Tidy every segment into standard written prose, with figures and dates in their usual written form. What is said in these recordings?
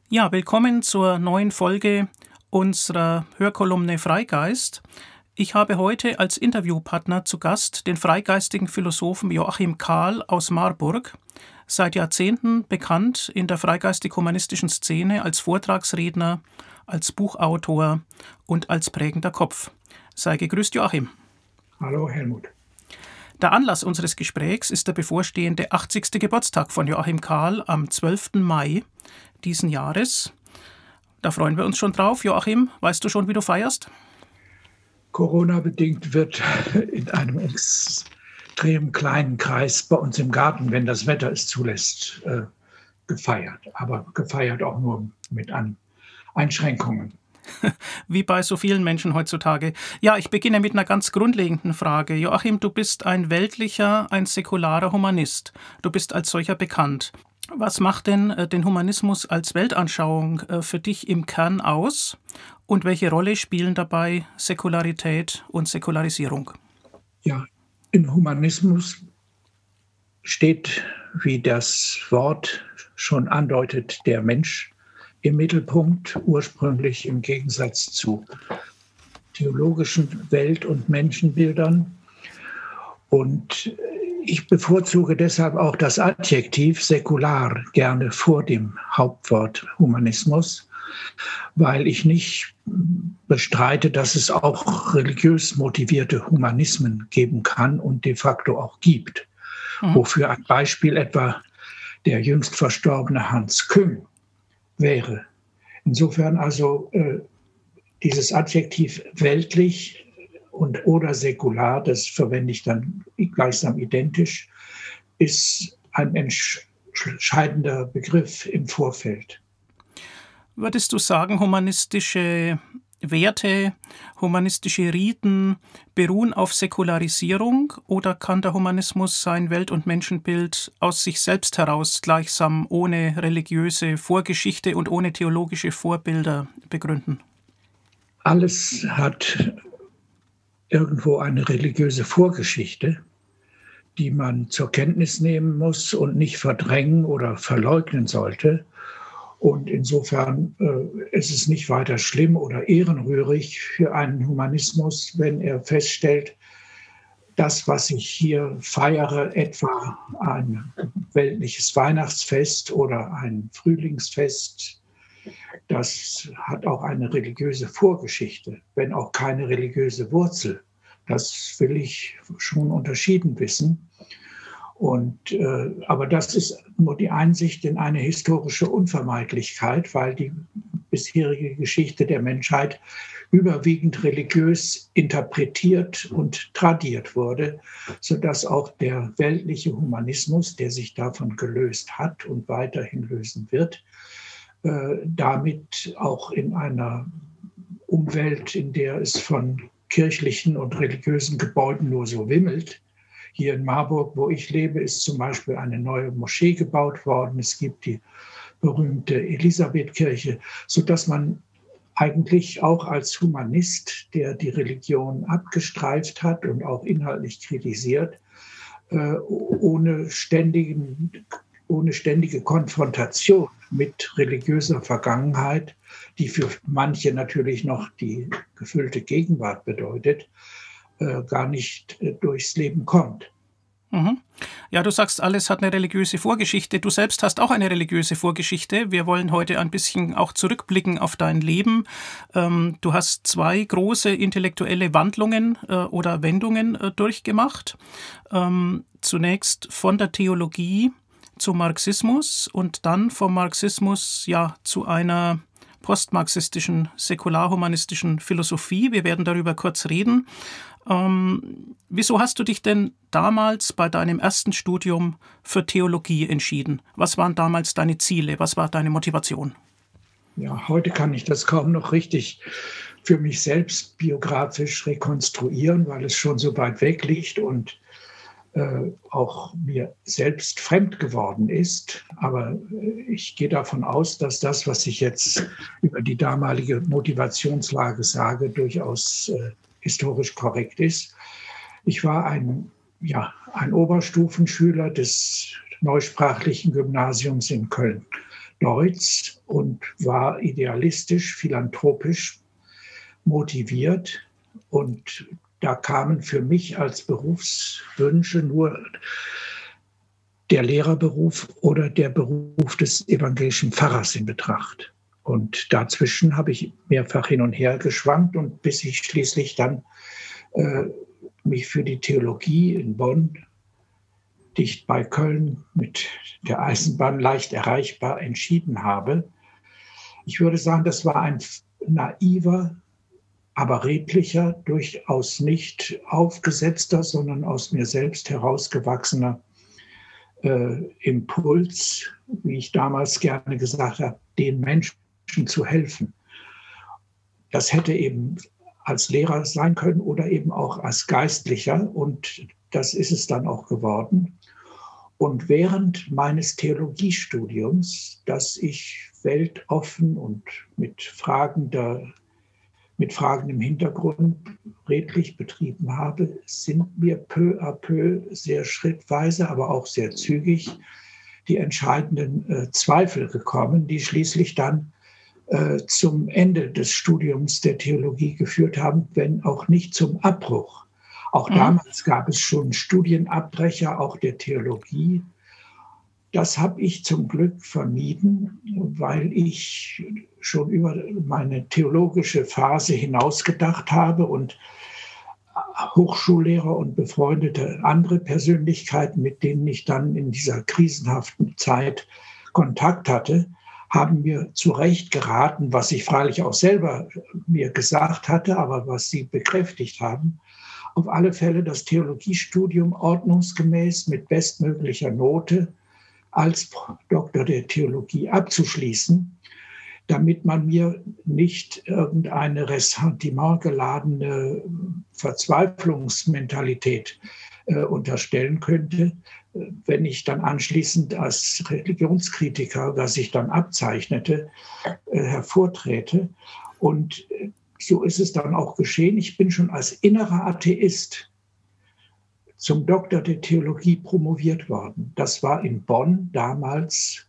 Ja, willkommen zur neuen Folge unserer Hörkolumne Freigeist. Ich habe heute als Interviewpartner zu Gast den freigeistigen Philosophen Joachim Kahl aus Marburg, seit Jahrzehnten bekannt in der freigeistig-humanistischen Szene als Vortragsredner, als Buchautor und als prägender Kopf. Sei gegrüßt, Joachim. Hallo, Helmut. Der Anlass unseres Gesprächs ist der bevorstehende 80. Geburtstag von Joachim Kahl am 12. Mai diesen Jahres. Da freuen wir uns schon drauf. Joachim, weißt du schon, wie du feierst? Corona-bedingt wird in einem extrem kleinen Kreis bei uns im Garten, wenn das Wetter es zulässt, gefeiert. Aber gefeiert auch nur mit Einschränkungen. Wie bei so vielen Menschen heutzutage. Ja, ich beginne mit einer ganz grundlegenden Frage. Joachim, du bist ein weltlicher, ein säkularer Humanist. Du bist als solcher bekannt. Was macht denn den Humanismus als Weltanschauung für dich im Kern aus? Und welche Rolle spielen dabei Säkularität und Säkularisierung? Ja, im Humanismus steht, wie das Wort schon andeutet, der Mensch im Mittelpunkt, ursprünglich im Gegensatz zu theologischen Welt- und Menschenbildern. Und ich bevorzuge deshalb auch das Adjektiv säkular gerne vor dem Hauptwort Humanismus, weil ich nicht bestreite, dass es auch religiös motivierte Humanismen geben kann und de facto auch gibt. Wofür ein Beispiel etwa der jüngst verstorbene Hans Küng wäre. Insofern also dieses Adjektiv weltlich und oder säkular, das verwende ich dann gleichsam identisch, ist ein entscheidender Begriff im Vorfeld. Würdest du sagen, humanistische Werte, humanistische Riten beruhen auf Säkularisierung oder kann der Humanismus sein Welt- und Menschenbild aus sich selbst heraus gleichsam ohne religiöse Vorgeschichte und ohne theologische Vorbilder begründen? Alles hat irgendwo eine religiöse Vorgeschichte, die man zur Kenntnis nehmen muss und nicht verdrängen oder verleugnen sollte. Und insofern ist es nicht weiter schlimm oder ehrenrührig für einen Humanismus, wenn er feststellt, das, was ich hier feiere, etwa ein weltliches Weihnachtsfest oder ein Frühlingsfest, das hat auch eine religiöse Vorgeschichte, wenn auch keine religiöse Wurzel. Das will ich schon unterschieden wissen. Aber das ist nur die Einsicht in eine historische Unvermeidlichkeit, weil die bisherige Geschichte der Menschheit überwiegend religiös interpretiert und tradiert wurde, sodass auch der weltliche Humanismus, der sich davon gelöst hat und weiterhin lösen wird, damit auch in einer Umwelt, in der es von kirchlichen und religiösen Gebäuden nur so wimmelt. Hier in Marburg, wo ich lebe, ist zum Beispiel eine neue Moschee gebaut worden. Es gibt die berühmte Elisabethkirche, sodass man eigentlich auch als Humanist, der die Religion abgestreift hat und auch inhaltlich kritisiert, ohne ständige Konfrontation mit religiöser Vergangenheit, die für manche natürlich noch die gefüllte Gegenwart bedeutet, gar nicht durchs Leben kommt. Ja, du sagst, alles hat eine religiöse Vorgeschichte. Du selbst hast auch eine religiöse Vorgeschichte. Wir wollen heute ein bisschen auch zurückblicken auf dein Leben. Du hast 2 große intellektuelle Wandlungen oder Wendungen durchgemacht. Zunächst von der Theologie zum Marxismus und dann vom Marxismus ja zu einer postmarxistischen, säkularhumanistischen Philosophie. Wir werden darüber kurz reden. Wieso hast du dich denn damals bei deinem ersten Studium für Theologie entschieden? Was waren damals deine Ziele? Was war deine Motivation? Ja, heute kann ich das kaum noch richtig für mich selbst biografisch rekonstruieren, weil es schon so weit weg liegt und auch mir selbst fremd geworden ist. Aber ich gehe davon aus, dass das, was ich jetzt über die damalige Motivationslage sage, durchaus historisch korrekt ist. Ich war ein Oberstufenschüler des Neusprachlichen Gymnasiums in Köln. Deutz und war idealistisch, philanthropisch motiviert. Und da kamen für mich als Berufswünsche nur der Lehrerberuf oder der Beruf des evangelischen Pfarrers in Betracht. Und dazwischen habe ich mehrfach hin und her geschwankt und bis ich schließlich dann mich für die Theologie in Bonn, dicht bei Köln, mit der Eisenbahn leicht erreichbar, entschieden habe. Ich würde sagen, das war ein naiver, aber redlicher, durchaus nicht aufgesetzter, sondern aus mir selbst herausgewachsener Impuls, wie ich damals gerne gesagt habe, den Menschen zu helfen. Das hätte eben als Lehrer sein können oder eben auch als Geistlicher und das ist es dann auch geworden. Und während meines Theologiestudiums, das ich weltoffen und mit fragendem Hintergrund redlich betrieben habe, sind mir peu à peu sehr schrittweise, aber auch sehr zügig die entscheidenden Zweifel gekommen, die schließlich dann zum Ende des Studiums der Theologie geführt haben, wenn auch nicht zum Abbruch. Auch damals gab es schon Studienabbrecher, auch der Theologie. Das habe ich zum Glück vermieden, weil ich schon über meine theologische Phase hinausgedacht habe und Hochschullehrer und befreundete andere Persönlichkeiten, mit denen ich dann in dieser krisenhaften Zeit Kontakt hatte, haben mir zu Recht geraten, was ich freilich auch selber mir gesagt hatte, aber was sie bekräftigt haben, auf alle Fälle das Theologiestudium ordnungsgemäß mit bestmöglicher Note als Doktor der Theologie abzuschließen, damit man mir nicht irgendeine ressentimentgeladene Verzweiflungsmentalität unterstellen könnte, wenn ich dann anschließend als Religionskritiker, das sich dann abzeichnete, hervorträte. Und so ist es dann auch geschehen. Ich bin schon als innerer Atheist zum Doktor der Theologie promoviert worden. Das war in Bonn damals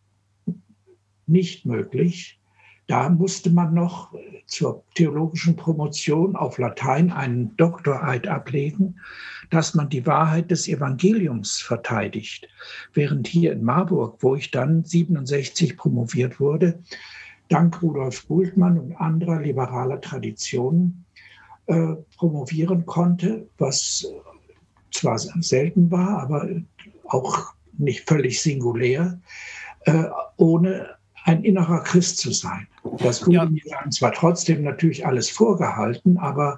nicht möglich. Da musste man noch zur theologischen Promotion auf Latein einen Doktoreid ablegen, dass man die Wahrheit des Evangeliums verteidigt. Während hier in Marburg, wo ich dann 67 promoviert wurde, dank Rudolf Bultmann und anderer liberaler Traditionen promovieren konnte, was zwar selten war, aber auch nicht völlig singulär, ohne ein innerer Christ zu sein. Das wurde mir dann zwar trotzdem natürlich alles vorgehalten, aber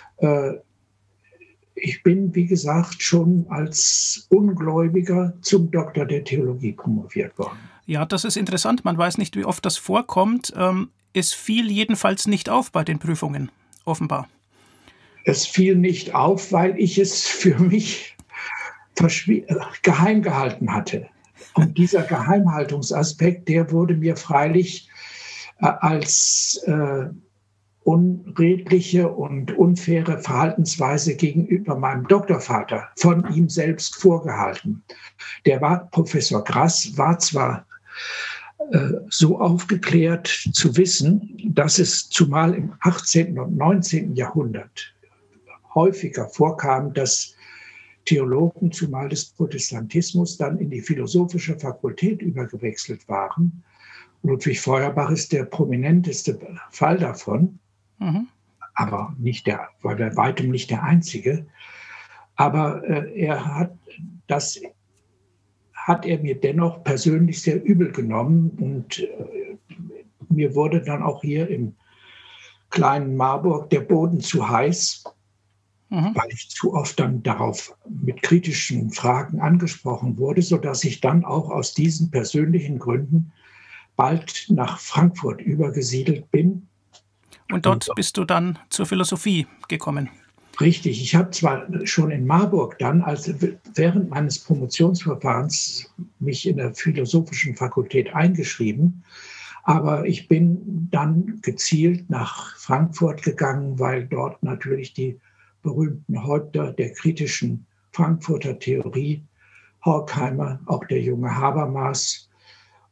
ich bin, wie gesagt, schon als Ungläubiger zum Doktor der Theologie promoviert worden. Ja, das ist interessant. Man weiß nicht, wie oft das vorkommt. Es fiel jedenfalls nicht auf bei den Prüfungen, offenbar. Es fiel nicht auf, weil ich es für mich geheim gehalten hatte. Und dieser Geheimhaltungsaspekt, der wurde mir freilich als unredliche und unfaire Verhaltensweise gegenüber meinem Doktorvater von ihm selbst vorgehalten. Professor Grass war zwar so aufgeklärt zu wissen, dass es zumal im 18. und 19. Jahrhundert häufiger vorkam, dass Theologen, zumal des Protestantismus, dann in die philosophische Fakultät übergewechselt waren. Ludwig Feuerbach ist der prominenteste Fall davon, aber war bei weitem nicht der einzige. Aber das hat er mir dennoch persönlich sehr übel genommen und mir wurde dann auch hier im kleinen Marburg der Boden zu heiß, weil ich zu oft dann darauf mit kritischen Fragen angesprochen wurde, sodass ich dann auch aus diesen persönlichen Gründen bald nach Frankfurt übergesiedelt bin. Und dort bist du dann zur Philosophie gekommen? Richtig. Ich habe zwar schon in Marburg dann, während meines Promotionsverfahrens, mich in der philosophischen Fakultät eingeschrieben, aber ich bin dann gezielt nach Frankfurt gegangen, weil dort natürlich die berühmten Häupter der kritischen Frankfurter Theorie, Horkheimer, auch der junge Habermas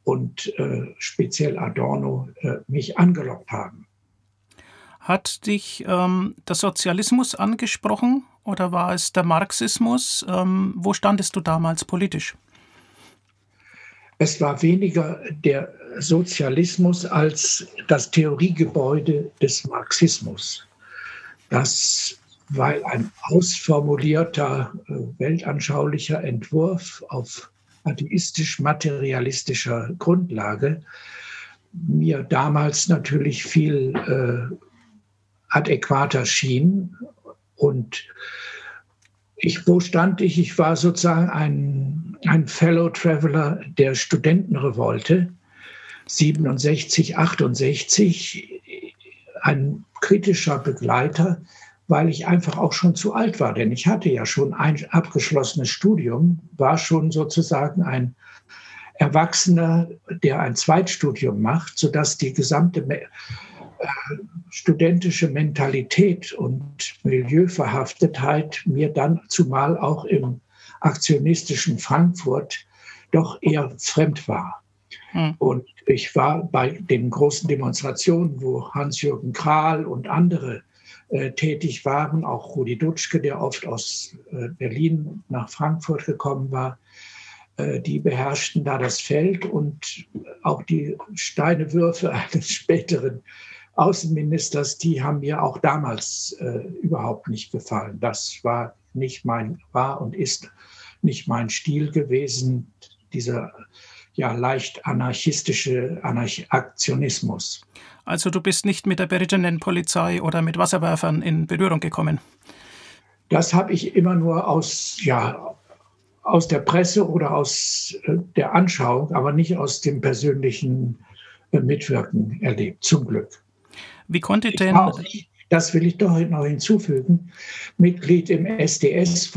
und speziell Adorno mich angelockt haben. Hat dich der Sozialismus angesprochen oder war es der Marxismus? Wo standest du damals politisch? Es war weniger der Sozialismus als das Theoriegebäude des Marxismus. Das, weil ein ausformulierter weltanschaulicher Entwurf auf atheistisch-materialistischer Grundlage mir damals natürlich viel adäquater schien. Und wo stand ich? Ich war sozusagen ein Fellow Traveler der Studentenrevolte 67, 68, ein kritischer Begleiter, weil ich einfach auch schon zu alt war. Denn ich hatte ja schon ein abgeschlossenes Studium, war schon sozusagen ein Erwachsener, der ein Zweitstudium macht, sodass die gesamte studentische Mentalität und Milieuverhaftetheit mir dann zumal auch im aktionistischen Frankfurt doch eher fremd war. Und ich war bei den großen Demonstrationen, wo Hans-Jürgen Krahl und andere tätig waren, auch Rudi Dutschke, der oft aus Berlin nach Frankfurt gekommen war, die beherrschten da das Feld und auch die Steinewürfe eines späteren Außenministers, die haben mir auch damals überhaupt nicht gefallen. Das war und ist nicht mein Stil gewesen, dieser ja leicht anarchistische Aktionismus. Also du bist nicht mit der berittenen Polizei oder mit Wasserwerfern in Berührung gekommen? Das habe ich immer nur aus der Presse oder aus der Anschauung, aber nicht aus dem persönlichen Mitwirken erlebt, zum Glück. Wie konnte denn... Das will ich doch noch hinzufügen, Mitglied im SDS,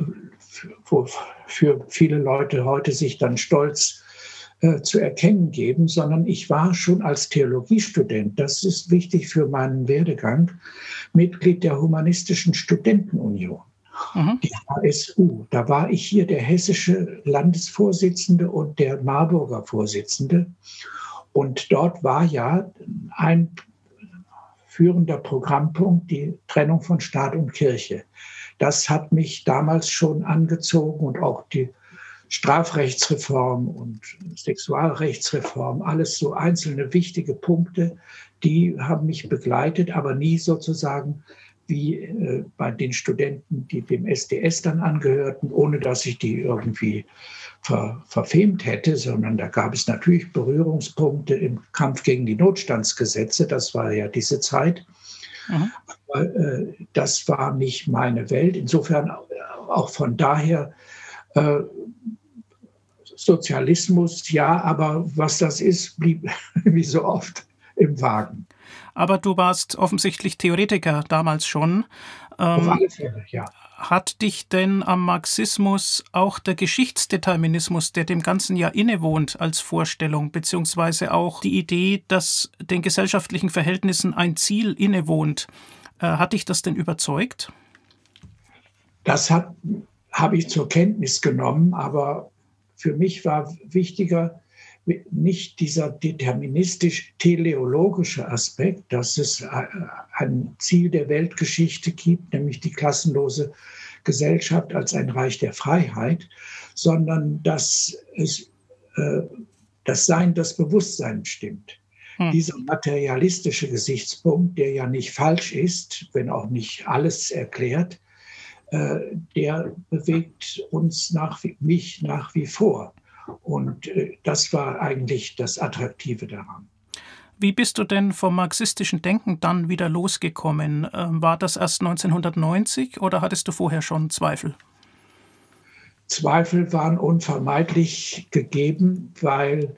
wo für viele Leute heute sich dann stolz zu erkennen geben, sondern ich war schon als Theologiestudent, das ist wichtig für meinen Werdegang, Mitglied der Humanistischen Studentenunion, die HSU. Da war ich hier der hessische Landesvorsitzende und der Marburger Vorsitzende. Und dort war ja ein führender Programmpunkt die Trennung von Staat und Kirche. Das hat mich damals schon angezogen und auch die Strafrechtsreform und Sexualrechtsreform, alles so einzelne wichtige Punkte, die haben mich begleitet, aber nie sozusagen wie bei den Studenten, die dem SDS dann angehörten, ohne dass ich die irgendwie verfemt hätte, sondern da gab es natürlich Berührungspunkte im Kampf gegen die Notstandsgesetze, das war ja diese Zeit. Aber das war nicht meine Welt. Insofern auch von daher Sozialismus, ja, aber was das ist, blieb wie so oft im Wagen. Aber du warst offensichtlich Theoretiker damals schon. Auf alle Fälle, ja. Hat dich denn am Marxismus auch der Geschichtsdeterminismus, der dem Ganzen ja innewohnt als Vorstellung, beziehungsweise auch die Idee, dass den gesellschaftlichen Verhältnissen ein Ziel innewohnt, hat dich das denn überzeugt? Das habe ich zur Kenntnis genommen, aber für mich war wichtiger nicht dieser deterministisch-teleologische Aspekt, dass es ein Ziel der Weltgeschichte gibt, nämlich die klassenlose Gesellschaft als ein Reich der Freiheit, sondern dass es das Sein, das Bewusstsein bestimmt. Dieser materialistische Gesichtspunkt, der ja nicht falsch ist, wenn auch nicht alles erklärt, der bewegt mich nach wie vor. Und das war eigentlich das Attraktive daran. Wie bist du denn vom marxistischen Denken dann wieder losgekommen? War das erst 1990 oder hattest du vorher schon Zweifel? Zweifel waren unvermeidlich gegeben, weil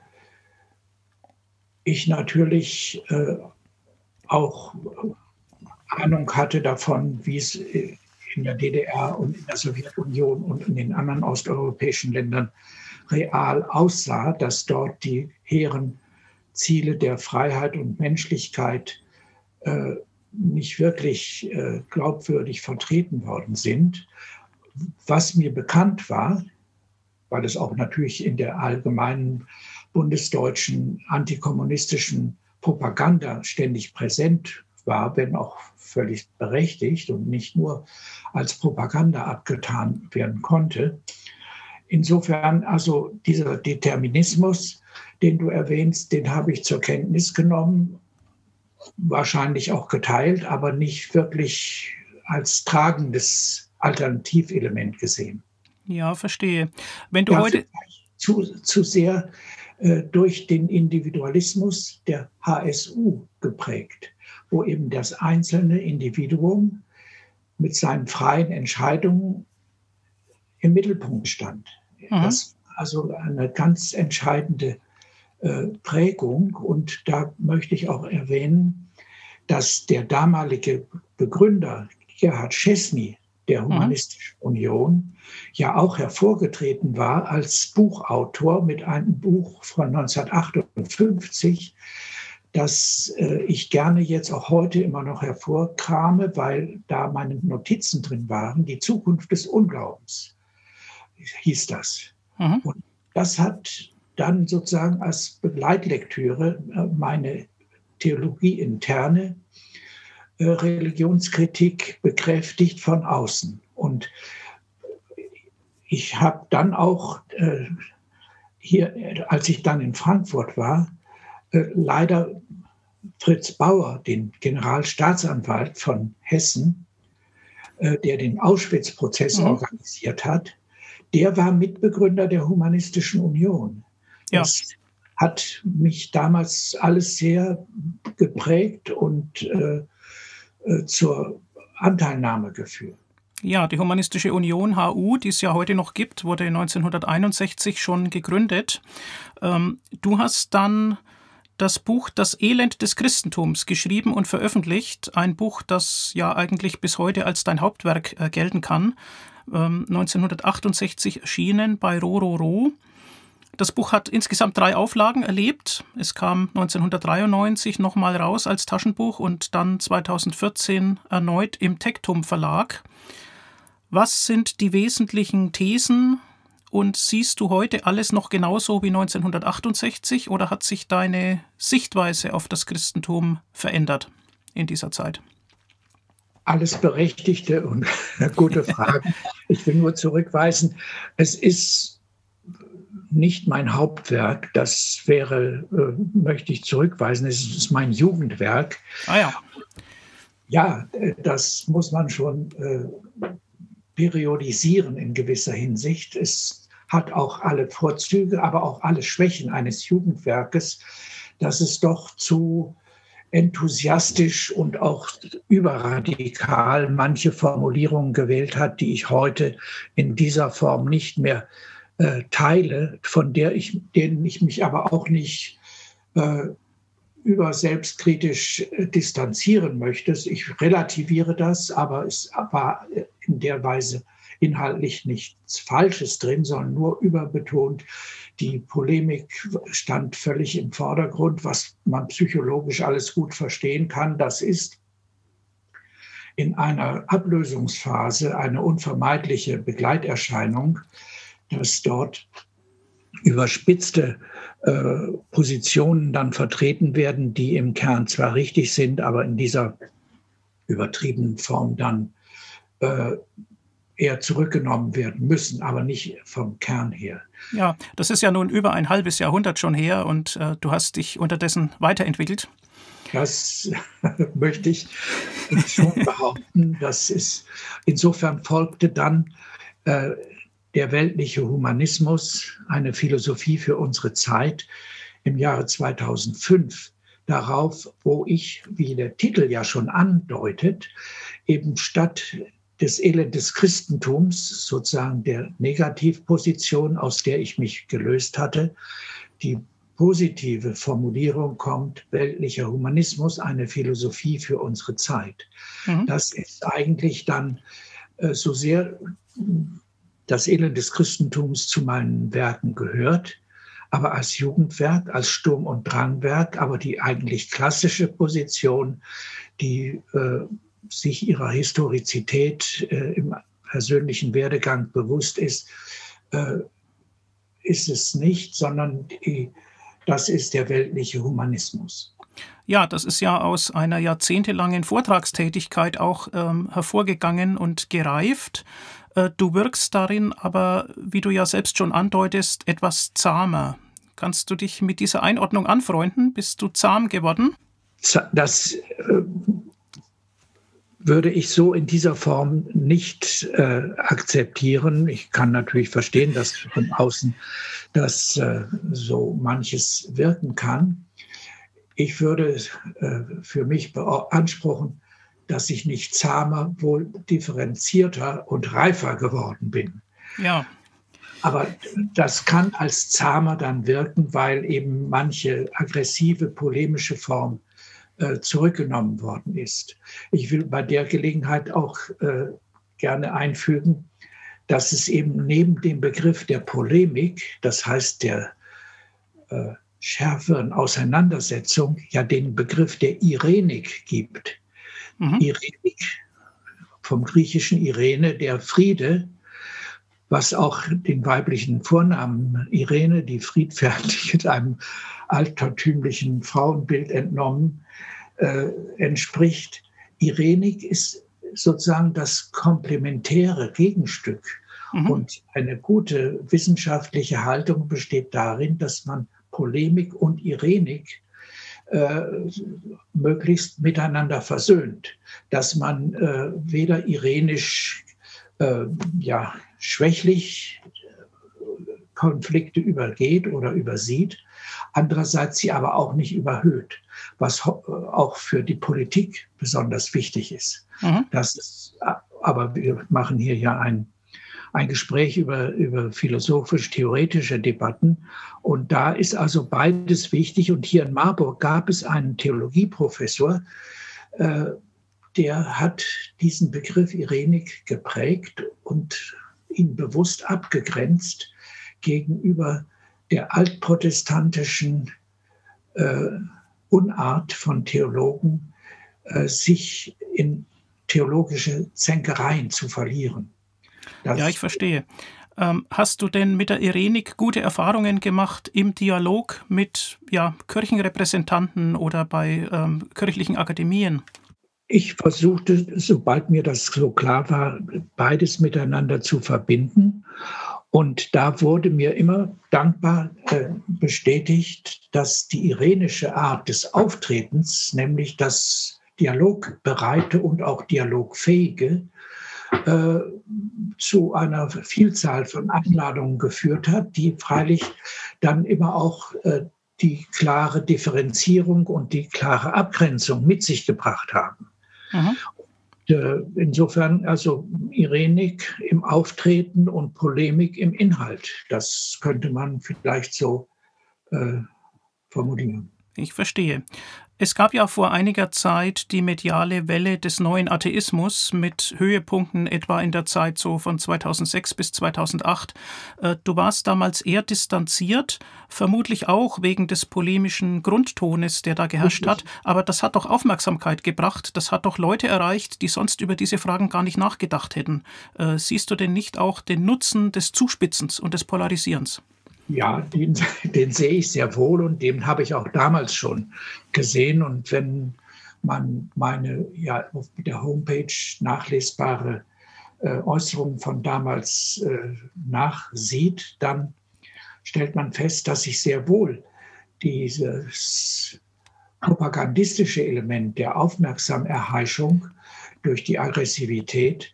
ich natürlich auch Ahnung hatte davon, wie es in der DDR und in der Sowjetunion und in den anderen osteuropäischen Ländern real aussah, dass dort die hehren Ziele der Freiheit und Menschlichkeit nicht wirklich glaubwürdig vertreten worden sind. Was mir bekannt war, weil es auch natürlich in der allgemeinen bundesdeutschen antikommunistischen Propaganda ständig präsent war, wenn auch völlig berechtigt und nicht nur als Propaganda abgetan werden konnte. Insofern also dieser Determinismus, den du erwähnst, den habe ich zur Kenntnis genommen, wahrscheinlich auch geteilt, aber nicht wirklich als tragendes Alternativelement gesehen. Ja, verstehe. Wenn du Ja, heute zu sehr durch den Individualismus der HSU geprägt, wo eben das einzelne Individuum mit seinen freien Entscheidungen im Mittelpunkt stand. Mhm. Das war also eine ganz entscheidende Prägung. Und da möchte ich auch erwähnen, dass der damalige Begründer Gerhard Chesney der Mhm. Humanistischen Union ja auch hervorgetreten war als Buchautor mit einem Buch von 1958, das ich gerne jetzt auch heute immer noch hervorkrame, weil da meine Notizen drin waren. Die Zukunft des Unglaubens hieß das. Mhm. Und das hat dann sozusagen als Begleitlektüre meine theologieinterne Religionskritik bekräftigt von außen. Und ich habe dann auch hier, als ich dann in Frankfurt war, leider Fritz Bauer, den Generalstaatsanwalt von Hessen, der den Auschwitz-Prozess Mhm. organisiert hat, der war Mitbegründer der Humanistischen Union. Ja. Das hat mich damals alles sehr geprägt und zur Anteilnahme geführt. Ja, die Humanistische Union HU, die es ja heute noch gibt, wurde 1961 schon gegründet. Du hast dann das Buch Das Elend des Christentums geschrieben und veröffentlicht. Ein Buch, das ja eigentlich bis heute als dein Hauptwerk gelten kann. 1968 erschienen bei Rororo. Das Buch hat insgesamt 3 Auflagen erlebt. Es kam 1993 nochmal raus als Taschenbuch und dann 2014 erneut im Tektum Verlag. Was sind die wesentlichen Thesen und siehst du heute alles noch genauso wie 1968 oder hat sich deine Sichtweise auf das Christentum verändert in dieser Zeit? Alles berechtigte und gute Fragen. Ich will nur zurückweisen, es ist nicht mein Hauptwerk, das wäre, möchte ich zurückweisen, es ist mein Jugendwerk. Ah ja. Ja, das muss man schon periodisieren in gewisser Hinsicht. Es hat auch alle Vorzüge, aber auch alle Schwächen eines Jugendwerkes, dass es doch zu enthusiastisch und auch überradikal manche Formulierungen gewählt hat, die ich heute in dieser Form nicht mehr teile, denen ich mich aber auch nicht über selbstkritisch distanzieren möchte. Ich relativiere das, aber es war in der Weise inhaltlich nichts Falsches drin, sondern nur überbetont. Die Polemik stand völlig im Vordergrund, was man psychologisch alles gut verstehen kann. Das ist in einer Ablösungsphase eine unvermeidliche Begleiterscheinung, dass dort überspitzte Positionen dann vertreten werden, die im Kern zwar richtig sind, aber in dieser übertriebenen Form dann eher zurückgenommen werden müssen, aber nicht vom Kern her. Ja, das ist ja nun über ein halbes Jahrhundert schon her und du hast dich unterdessen weiterentwickelt. Das möchte ich schon behaupten. Insofern folgte dann der weltliche Humanismus, eine Philosophie für unsere Zeit, im Jahre 2005 darauf, wo ich, wie der Titel ja schon andeutet, eben statt des Elend des Christentums, sozusagen der Negativposition, aus der ich mich gelöst hatte, die positive Formulierung kommt: weltlicher Humanismus, eine Philosophie für unsere Zeit. Mhm. Das ist eigentlich dann so sehr das Elend des Christentums zu meinen Werken gehört, aber als Jugendwerk, als Sturm- und Drangwerk, aber die eigentlich klassische Position, die sich ihrer Historizität im persönlichen Werdegang bewusst ist es nicht, sondern das ist der weltliche Humanismus. Ja, das ist ja aus einer jahrzehntelangen Vortragstätigkeit auch hervorgegangen und gereift. Du wirkst darin aber, wie du ja selbst schon andeutest, etwas zahmer. Kannst du dich mit dieser Einordnung anfreunden? Bist du zahm geworden? Das würde ich so in dieser Form nicht akzeptieren. Ich kann natürlich verstehen, dass von außen das so manches wirken kann. Ich würde für mich beanspruchen, dass ich nicht zahmer, wohl differenzierter und reifer geworden bin. Ja. Aber das kann als zahmer dann wirken, weil eben manche aggressive, polemische Form zurückgenommen worden ist. Ich will bei der Gelegenheit auch gerne einfügen, dass es eben neben dem Begriff der Polemik, das heißt der schärferen Auseinandersetzung, ja den Begriff der Irenik gibt. Mhm. Irenik, vom griechischen Irene, der Friede, was auch den weiblichen Vornamen Irene, die friedfertig, einem altertümlichen Frauenbild entnommen, entspricht. Irenik ist sozusagen das komplementäre Gegenstück. Mhm. Und eine gute wissenschaftliche Haltung besteht darin, dass man Polemik und Irenik möglichst miteinander versöhnt, dass man weder irenisch schwächlich Konflikte übergeht oder übersieht, andererseits sie aber auch nicht überhöht, was auch für die Politik besonders wichtig ist. Mhm. Aber wir machen hier ja ein Gespräch über philosophisch-theoretische Debatten. Und da ist also beides wichtig. Und hier in Marburg gab es einen Theologieprofessor, der hat diesen Begriff Irenik geprägt und ihn bewusst abgegrenzt gegenüber der altprotestantischen Unart von Theologen, sich in theologische Zänkereien zu verlieren. Ja, ich verstehe. Hast du denn mit der Irenik gute Erfahrungen gemacht im Dialog mit Kirchenrepräsentanten oder bei kirchlichen Akademien? Ich versuchte, sobald mir das so klar war, beides miteinander zu verbinden. Und da wurde mir immer dankbar bestätigt, dass die irenische Art des Auftretens, nämlich das Dialogbereite und auch Dialogfähige, zu einer Vielzahl von Einladungen geführt hat, die freilich dann immer auch die klare Differenzierung und die klare Abgrenzung mit sich gebracht haben. Mhm. Insofern also Irenik im Auftreten und Polemik im Inhalt. Das könnte man vielleicht so formulieren. Ich verstehe. Es gab ja vor einiger Zeit die mediale Welle des neuen Atheismus mit Höhepunkten etwa in der Zeit so von 2006 bis 2008. Du warst damals eher distanziert, vermutlich auch wegen des polemischen Grundtones, der da geherrscht hat. Aber das hat doch Aufmerksamkeit gebracht. Das hat doch Leute erreicht, die sonst über diese Fragen gar nicht nachgedacht hätten. Siehst du denn nicht auch den Nutzen des Zuspitzens und des Polarisierens? Ja, den sehe ich sehr wohl und den habe ich auch damals schon gesehen. Und wenn man meine auf der Homepage nachlesbare Äußerungen von damals nachsieht, dann stellt man fest, dass ich sehr wohl dieses propagandistische Element der Aufmerksamerheischung durch die Aggressivität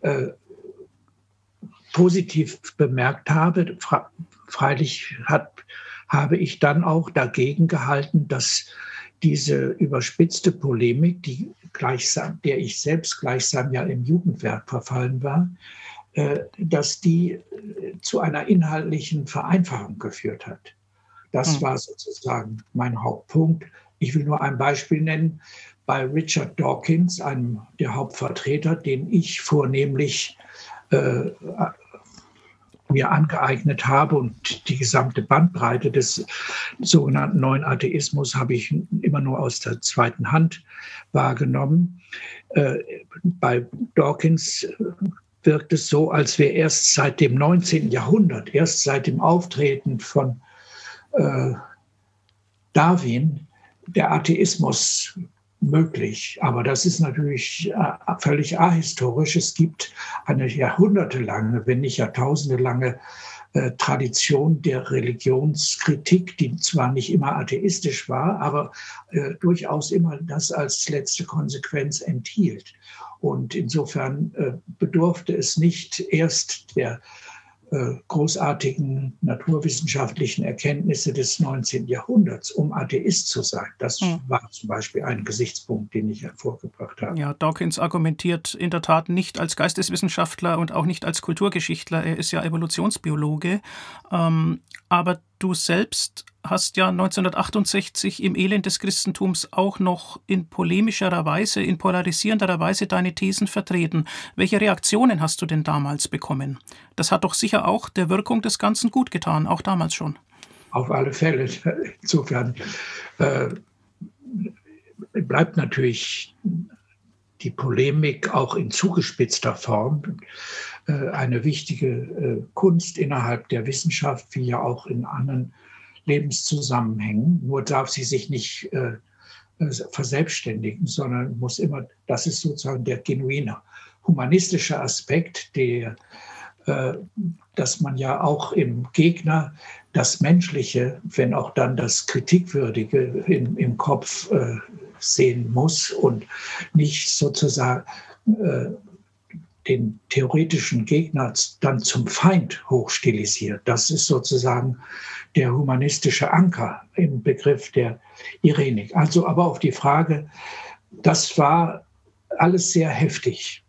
positiv bemerkt habe. Freilich habe ich dann auch dagegen gehalten, dass diese überspitzte Polemik, der ich selbst gleichsam ja im Jugendwerk verfallen war, dass die zu einer inhaltlichen Vereinfachung geführt hat. Das war sozusagen mein Hauptpunkt. Ich will nur ein Beispiel nennen. Bei Richard Dawkins, einem der Hauptvertreter, den ich vornehmlich mir angeeignet habe und die gesamte Bandbreite des sogenannten neuen Atheismus habe ich immer nur aus der zweiten Hand wahrgenommen. Bei Dawkins wirkt es so, als wäre erst seit dem 19. Jahrhundert, erst seit dem Auftreten von Darwin der Atheismus möglich. Aber das ist natürlich völlig ahistorisch. Es gibt eine jahrhundertelange, wenn nicht jahrtausendelange Tradition der Religionskritik, die zwar nicht immer atheistisch war, aber durchaus immer das als letzte Konsequenz enthielt. Und insofern bedurfte es nicht erst der großartigen naturwissenschaftlichen Erkenntnisse des 19. Jahrhunderts, um Atheist zu sein. Das war zum Beispiel ein Gesichtspunkt, den ich hervorgebracht habe. Ja, Dawkins argumentiert in der Tat nicht als Geisteswissenschaftler und auch nicht als Kulturgeschichtler. Er ist ja Evolutionsbiologe. Aber du selbst hast ja 1968 im Elend des Christentums auch noch in polemischerer Weise, in polarisierenderer Weise deine Thesen vertreten. Welche Reaktionen hast du denn damals bekommen? Das hat doch sicher auch der Wirkung des Ganzen gut getan, auch damals schon. Auf alle Fälle. Insofern bleibt natürlich die Polemik auch in zugespitzter Form eine wichtige Kunst innerhalb der Wissenschaft, wie ja auch in anderen Lebenszusammenhängen. Nur darf sie sich nicht verselbstständigen, sondern muss immer, das ist sozusagen der genuine humanistische Aspekt, dass man ja auch im Gegner das Menschliche, wenn auch dann das Kritikwürdige im Kopf sehen muss und nicht sozusagen den theoretischen Gegner dann zum Feind hochstilisiert. Das ist sozusagen der humanistische Anker im Begriff der Irenik. Also aber auf die Frage, das war alles sehr heftig,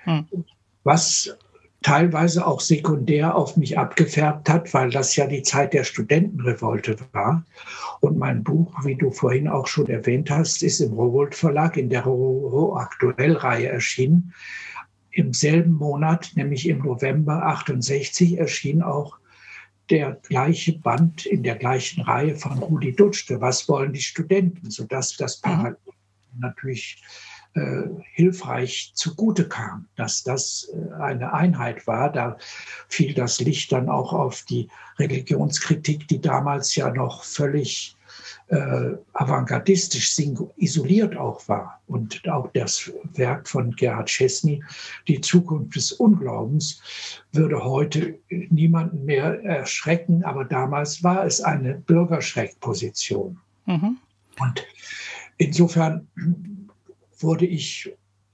was teilweise auch sekundär auf mich abgefärbt hat, weil das ja die Zeit der Studentenrevolte war. Und mein Buch, wie du vorhin auch schon erwähnt hast, ist im Rowohlt Verlag in der Aktuell-Reihe erschienen. Im selben Monat, nämlich im November 68, erschien auch der gleiche Band in der gleichen Reihe von Rudi Dutschke, Was wollen die Studenten?, sodass das parallel natürlich hilfreich zugute kam, dass das eine Einheit war. Da fiel das Licht dann auch auf die Religionskritik, die damals ja noch völlig avantgardistisch isoliert auch war. Und auch das Werk von Gerhard Chesney, Die Zukunft des Unglaubens, würde heute niemanden mehr erschrecken, aber damals war es eine Bürgerschreckposition. Und insofern wurde ich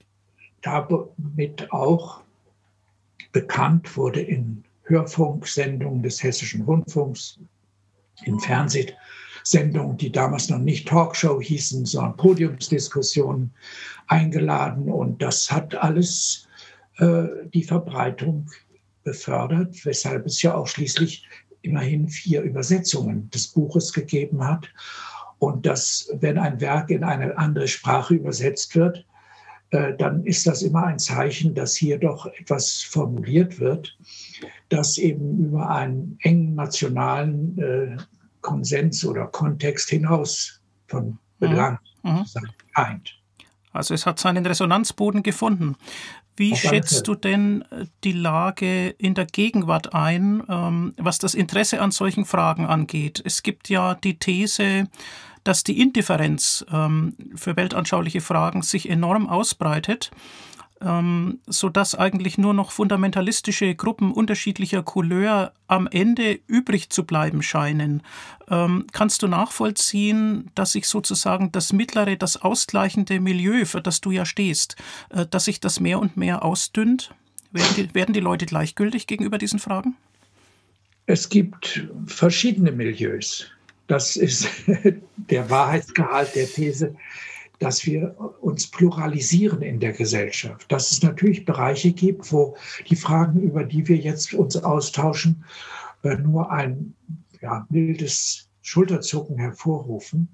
damit auch bekannt, wurde in Hörfunksendungen des Hessischen Rundfunks, in Fernsehsendungen, die damals noch nicht Talkshow hießen, sondern Podiumsdiskussionen eingeladen. Und das hat alles die Verbreitung befördert, weshalb es ja auch schließlich immerhin 4 Übersetzungen des Buches gegeben hat. Und dass, wenn ein Werk in eine andere Sprache übersetzt wird, dann ist das immer ein Zeichen, dass hier doch etwas formuliert wird, das eben über einen engen nationalen Konsens oder Kontext hinaus von Belang scheint. Also es hat seinen Resonanzboden gefunden. Wie schätzt du denn die Lage in der Gegenwart ein, was das Interesse an solchen Fragen angeht? Es gibt ja die These, dass die Indifferenz für weltanschauliche Fragen sich enorm ausbreitet, sodass eigentlich nur noch fundamentalistische Gruppen unterschiedlicher Couleur am Ende übrig zu bleiben scheinen. Kannst du nachvollziehen, dass sich sozusagen das mittlere, das ausgleichende Milieu, für das du ja stehst, dass sich das mehr und mehr ausdünnt? Werden die Leute gleichgültig gegenüber diesen Fragen? Es gibt verschiedene Milieus. Das ist der Wahrheitsgehalt der These, dass wir uns pluralisieren in der Gesellschaft. Dass es natürlich Bereiche gibt, wo die Fragen, über die wir jetzt uns austauschen, nur ein mildes Schulterzucken hervorrufen.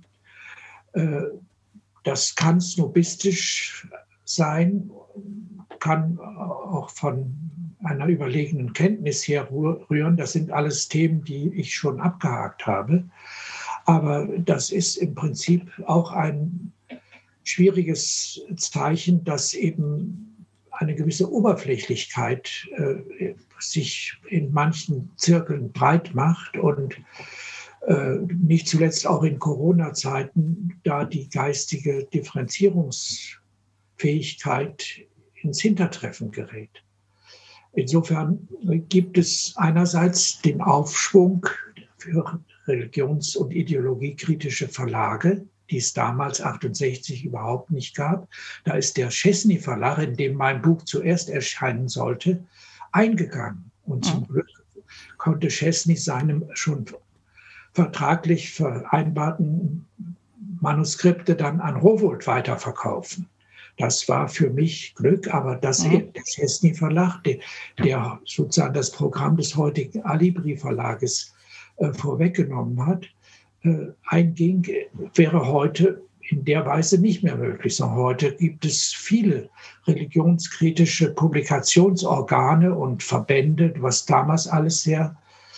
Das kann snobistisch sein, kann auch von einer überlegenen Kenntnis herrühren. Das sind alles Themen, die ich schon abgehakt habe. Aber das ist im Prinzip auch ein schwieriges Zeichen, dass eben eine gewisse Oberflächlichkeit sich in manchen Zirkeln breit macht und nicht zuletzt auch in Corona-Zeiten, da die geistige Differenzierungsfähigkeit ins Hintertreffen gerät. Insofern gibt es einerseits den Aufschwung für religions- und ideologiekritische Verlage, die es damals 68 überhaupt nicht gab. Da ist der Chesney Verlag, in dem mein Buch zuerst erscheinen sollte, eingegangen. Und zum Glück konnte Chesney seine schon vertraglich vereinbarten Manuskripte dann an Rowohlt weiterverkaufen. Das war für mich Glück, aber der Chesney Verlag, der sozusagen das Programm des heutigen Alibri Verlages vorweggenommen hat, einging, wäre heute in der Weise nicht mehr möglich, sondern heute gibt es viele religionskritische Publikationsorgane und Verbände, was damals alles sehr,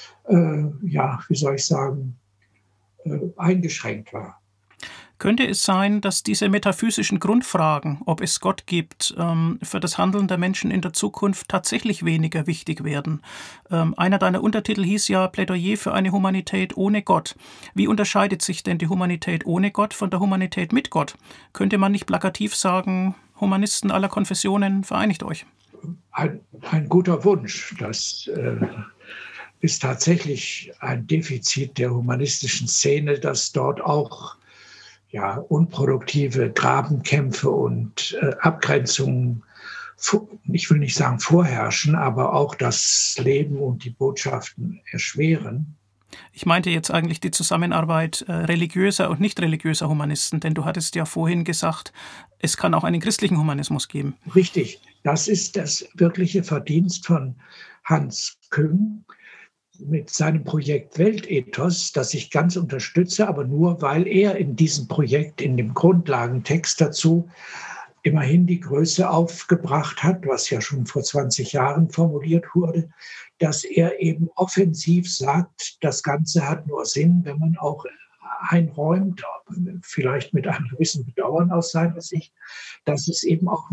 eingeschränkt war. Könnte es sein, dass diese metaphysischen Grundfragen, ob es Gott gibt, für das Handeln der Menschen in der Zukunft tatsächlich weniger wichtig werden? Einer deiner Untertitel hieß ja Plädoyer für eine Humanität ohne Gott. Wie unterscheidet sich denn die Humanität ohne Gott von der Humanität mit Gott? Könnte man nicht plakativ sagen, Humanisten aller Konfessionen, vereinigt euch? Ein guter Wunsch. Das ist tatsächlich ein Defizit der humanistischen Szene, dass dort auch unproduktive Grabenkämpfe und Abgrenzungen, ich will nicht sagen vorherrschen, aber auch das Leben und die Botschaften erschweren. Ich meinte jetzt eigentlich die Zusammenarbeit religiöser und nicht religiöser Humanisten, denn du hattest ja vorhin gesagt, es kann auch einen christlichen Humanismus geben. Richtig, das ist das wirkliche Verdienst von Hans Küng mit seinem Projekt Weltethos, das ich ganz unterstütze, aber nur, weil er in diesem Projekt, in dem Grundlagentext dazu, immerhin die Größe aufgebracht hat, was ja schon vor 20 Jahren formuliert wurde, dass er eben offensiv sagt, das Ganze hat nur Sinn, wenn man auch einräumt, vielleicht mit einem gewissen Bedauern aus seiner Sicht, dass es eben auch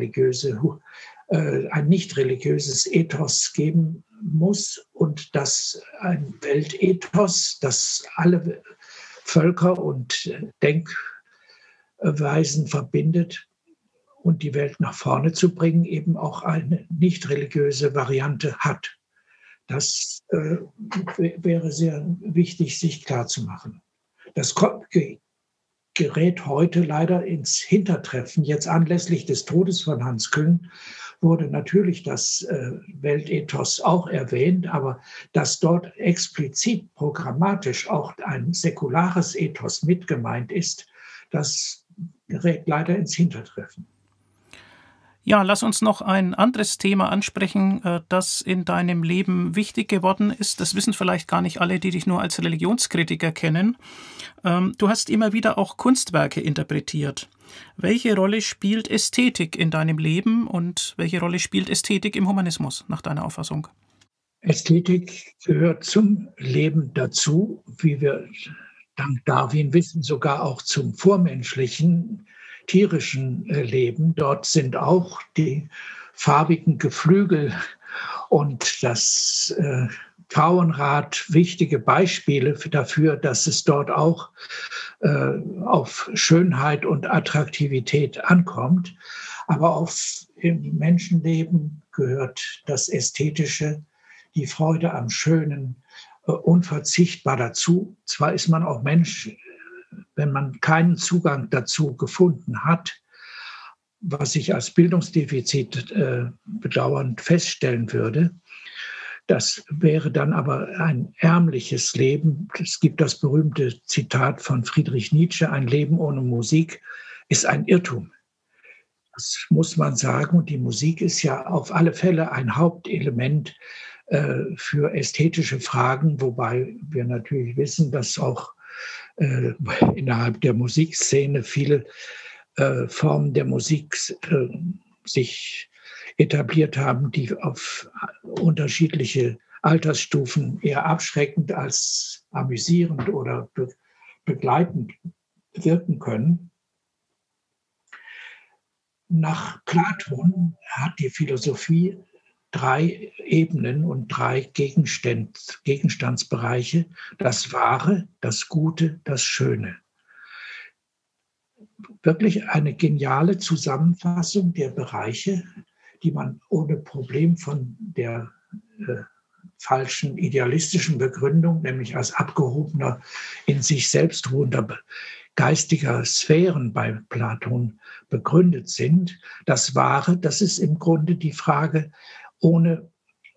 ein nicht religiöses Ethos geben muss und dass ein Weltethos, das alle Völker und Denkweisen verbindet und die Welt nach vorne zu bringen, eben auch eine nicht religiöse Variante hat. Das wäre sehr wichtig, sich klarzumachen. Das gerät heute leider ins Hintertreffen. Jetzt anlässlich des Todes von Hans Küng wurde natürlich das Weltethos auch erwähnt, aber dass dort explizit programmatisch auch ein säkulares Ethos mit gemeint ist, das gerät leider ins Hintertreffen. Ja, lass uns noch ein anderes Thema ansprechen, das in deinem Leben wichtig geworden ist. Das wissen vielleicht gar nicht alle, die dich nur als Religionskritiker kennen. Du hast immer wieder auch Kunstwerke interpretiert. Welche Rolle spielt Ästhetik in deinem Leben und welche Rolle spielt Ästhetik im Humanismus, nach deiner Auffassung? Ästhetik gehört zum Leben dazu, wie wir dank Darwin wissen, sogar auch zum vormenschlichen, tierischen Leben. Dort sind auch die farbigen Geflügel und das Pfauenrad wichtige Beispiele dafür, dass es dort auch auf Schönheit und Attraktivität ankommt. Aber im Menschenleben gehört das Ästhetische, die Freude am Schönen, unverzichtbar dazu. Zwar ist man auch Mensch, wenn man keinen Zugang dazu gefunden hat, was ich als Bildungsdefizit bedauernd feststellen würde. Das wäre dann aber ein ärmliches Leben. Es gibt das berühmte Zitat von Friedrich Nietzsche, ein Leben ohne Musik ist ein Irrtum. Das muss man sagen. Und die Musik ist ja auf alle Fälle ein Hauptelement für ästhetische Fragen, wobei wir natürlich wissen, dass auch innerhalb der Musikszene viele Formen der Musik sich etabliert haben, die auf unterschiedliche Altersstufen eher abschreckend als amüsierend oder begleitend wirken können. Nach Platon hat die Philosophie drei Ebenen und drei Gegenstandsbereiche: das Wahre, das Gute, das Schöne. Wirklich eine geniale Zusammenfassung der Bereiche, die man ohne Problem von der falschen idealistischen Begründung, nämlich als abgehobener, in sich selbst ruhender geistiger Sphären bei Platon begründet sind. Das Wahre, das ist im Grunde die Frage, ohne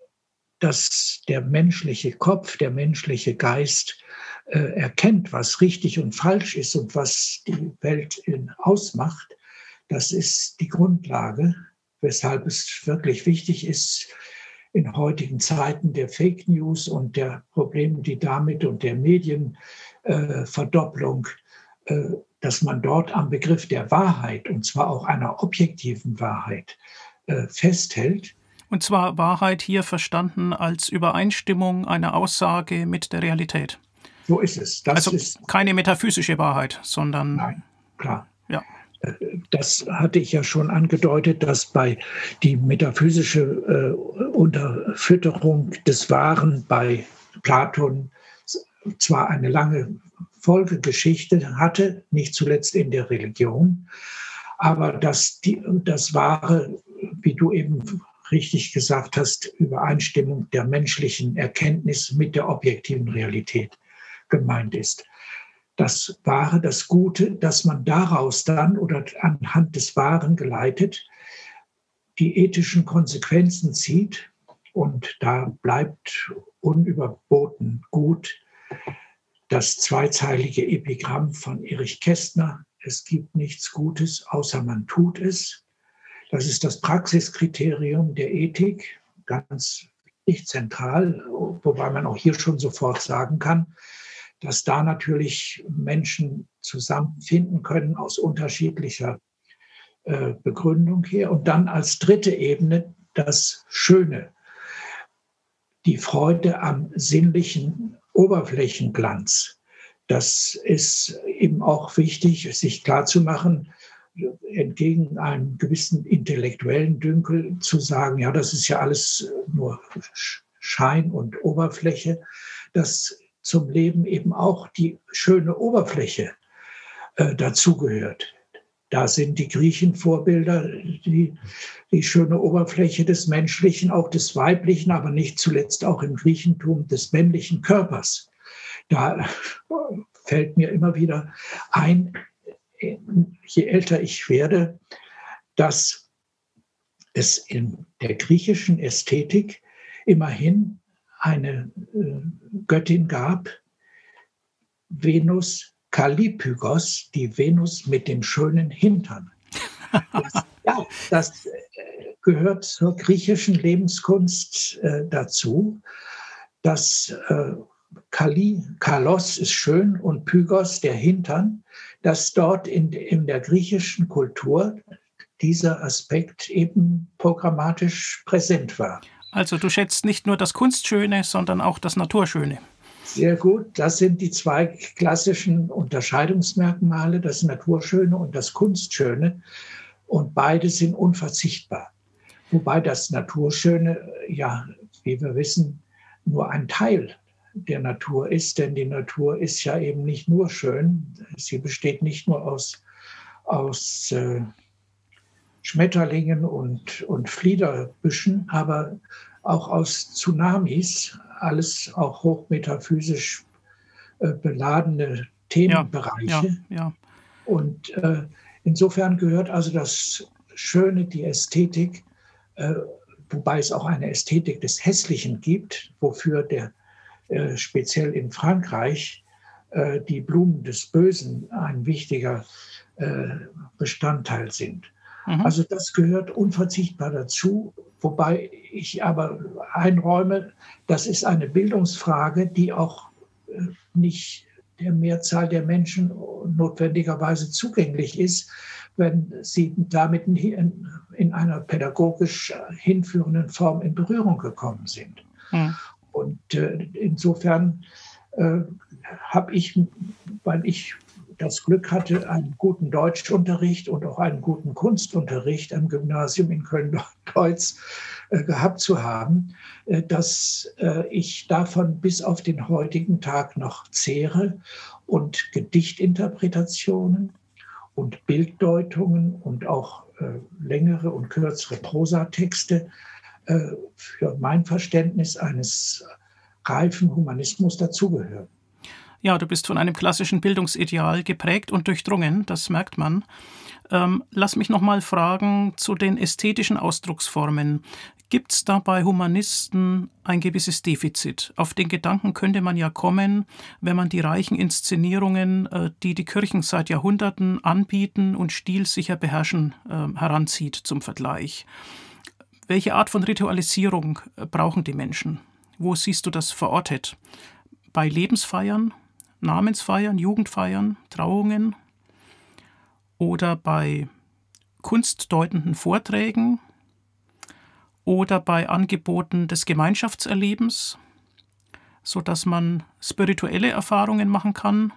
dass der menschliche Kopf, der menschliche Geist erkennt, was richtig und falsch ist und was die Welt ausmacht. Das ist die Grundlage, weshalb es wirklich wichtig ist, in heutigen Zeiten der Fake News und der Probleme, die damit und der Medienverdopplung, dass man dort am Begriff der Wahrheit, und zwar auch einer objektiven Wahrheit, festhält. Und zwar Wahrheit hier verstanden als Übereinstimmung einer Aussage mit der Realität. So ist es. Das also ist keine metaphysische Wahrheit, sondern... Nein, klar. Ja. Das hatte ich ja schon angedeutet, dass bei die metaphysische Unterfütterung des Wahren bei Platon zwar eine lange Folgegeschichte hatte, nicht zuletzt in der Religion, aber dass das Wahre, wie du eben richtig gesagt hast, Übereinstimmung der menschlichen Erkenntnis mit der objektiven Realität gemeint ist. Das Wahre, das Gute, dass man daraus dann oder anhand des Wahren geleitet die ethischen Konsequenzen zieht. Und da bleibt unüberboten gut das zweizeilige Epigramm von Erich Kästner: Es gibt nichts Gutes, außer man tut es. Das ist das Praxiskriterium der Ethik, ganz wichtig, zentral, wobei man auch hier schon sofort sagen kann, dass da natürlich Menschen zusammenfinden können aus unterschiedlicher Begründung her. Und dann als dritte Ebene das Schöne, die Freude am sinnlichen Oberflächenglanz. Das ist eben auch wichtig, sich klarzumachen, entgegen einem gewissen intellektuellen Dünkel zu sagen, ja, das ist ja alles nur Schein und Oberfläche, dass zum Leben eben auch die schöne Oberfläche dazugehört. Da sind die Griechen Vorbilder, die schöne Oberfläche des Menschlichen, auch des Weiblichen, aber nicht zuletzt auch im Griechentum des männlichen Körpers. Da fällt mir immer wieder ein, je älter ich werde, dass es in der griechischen Ästhetik immerhin eine Göttin gab, Venus Kallippygos, die Venus mit dem schönen Hintern. Das gehört zur griechischen Lebenskunst dazu. Das Kalos ist schön und Pygos, der Hintern, dass dort in der griechischen Kultur dieser Aspekt eben programmatisch präsent war. Also du schätzt nicht nur das Kunstschöne, sondern auch das Naturschöne. Sehr gut, das sind die zwei klassischen Unterscheidungsmerkmale, das Naturschöne und das Kunstschöne. Und beide sind unverzichtbar. Wobei das Naturschöne, ja, wie wir wissen, nur ein Teil der Natur ist, denn die Natur ist ja eben nicht nur schön, sie besteht nicht nur aus Schmetterlingen und Fliederbüschen, aber auch aus Tsunamis, alles auch hochmetaphysisch beladene Themenbereiche. Ja. Und insofern gehört also das Schöne, die Ästhetik, wobei es auch eine Ästhetik des Hässlichen gibt, wofür speziell in Frankreich die Blumen des Bösen ein wichtiger Bestandteil sind. Also das gehört unverzichtbar dazu, wobei ich aber einräume, das ist eine Bildungsfrage, die auch nicht der Mehrzahl der Menschen notwendigerweise zugänglich ist, wenn sie damit in einer pädagogisch hinführenden Form in Berührung gekommen sind. Und insofern habe ich, weil ich das Glück hatte, einen guten Deutschunterricht und auch einen guten Kunstunterricht am Gymnasium in Köln-Deutz gehabt zu haben, dass ich davon bis auf den heutigen Tag noch zehre und Gedichtinterpretationen und Bilddeutungen und auch längere und kürzere Prosatexte für mein Verständnis eines reifen Humanismus dazugehören. Ja, du bist von einem klassischen Bildungsideal geprägt und durchdrungen, das merkt man. Lass mich noch mal fragen zu den ästhetischen Ausdrucksformen. Gibt es da bei Humanisten ein gewisses Defizit? Auf den Gedanken könnte man ja kommen, wenn man die reichen Inszenierungen, die die Kirchen seit Jahrhunderten anbieten und stilsicher beherrschen, heranzieht zum Vergleich. Welche Art von Ritualisierung brauchen die Menschen? Wo siehst du das verortet? Bei Lebensfeiern, Namensfeiern, Jugendfeiern, Trauungen oder bei kunstdeutenden Vorträgen oder bei Angeboten des Gemeinschaftserlebens, sodass man spirituelle Erfahrungen machen kann.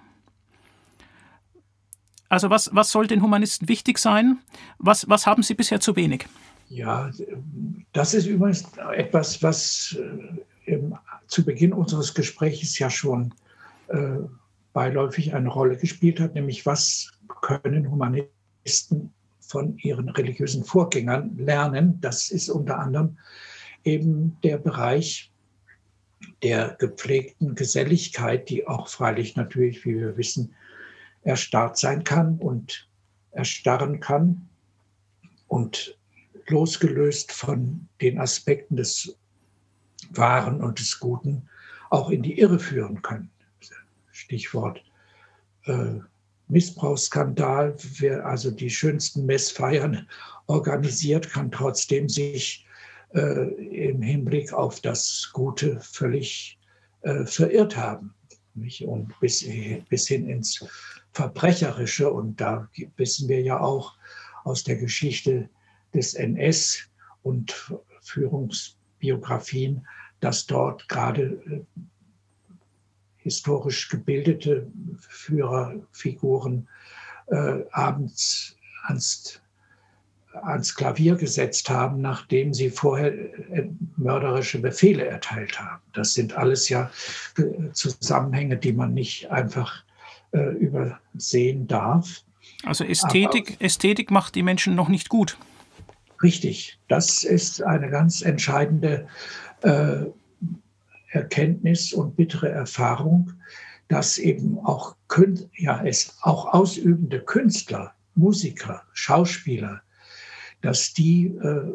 Also was soll den Humanisten wichtig sein? Was haben sie bisher zu wenig? Ja, das ist übrigens etwas, was zu Beginn unseres Gesprächs ja schon beiläufig eine Rolle gespielt hat, nämlich was können Humanisten von ihren religiösen Vorgängern lernen. Das ist unter anderem eben der Bereich der gepflegten Geselligkeit, die auch freilich natürlich, wie wir wissen, erstarrt sein kann und erstarren kann und losgelöst von den Aspekten des Wahren und des Guten auch in die Irre führen können. Stichwort Missbrauchsskandal. Wer also die schönsten Messfeiern organisiert, kann trotzdem sich im Hinblick auf das Gute völlig verirrt haben. Nicht? Und bis hin ins Verbrecherische. Und da wissen wir ja auch aus der Geschichte des NS und Führungsbiografien, dass dort gerade historisch gebildete Führerfiguren abends ans Klavier gesetzt haben, nachdem sie vorher mörderische Befehle erteilt haben. Das sind alles ja Zusammenhänge, die man nicht einfach übersehen darf. Also Ästhetik macht die Menschen noch nicht gut. Richtig, das ist eine ganz entscheidende Erkenntnis und bittere Erfahrung, dass eben auch, es auch ausübende Künstler, Musiker, Schauspieler, dass die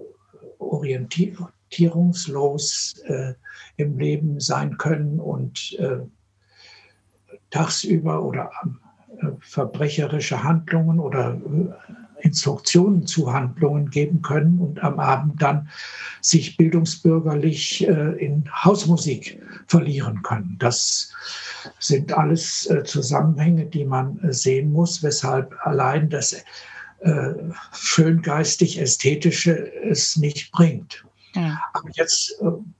orientierungslos im Leben sein können und tagsüber oder verbrecherische Handlungen oder Instruktionen zu Handlungen geben können und am Abend dann sich bildungsbürgerlich in Hausmusik verlieren können. Das sind alles Zusammenhänge, die man sehen muss, weshalb allein das schöngeistig-ästhetische es nicht bringt. Ja. Aber jetzt,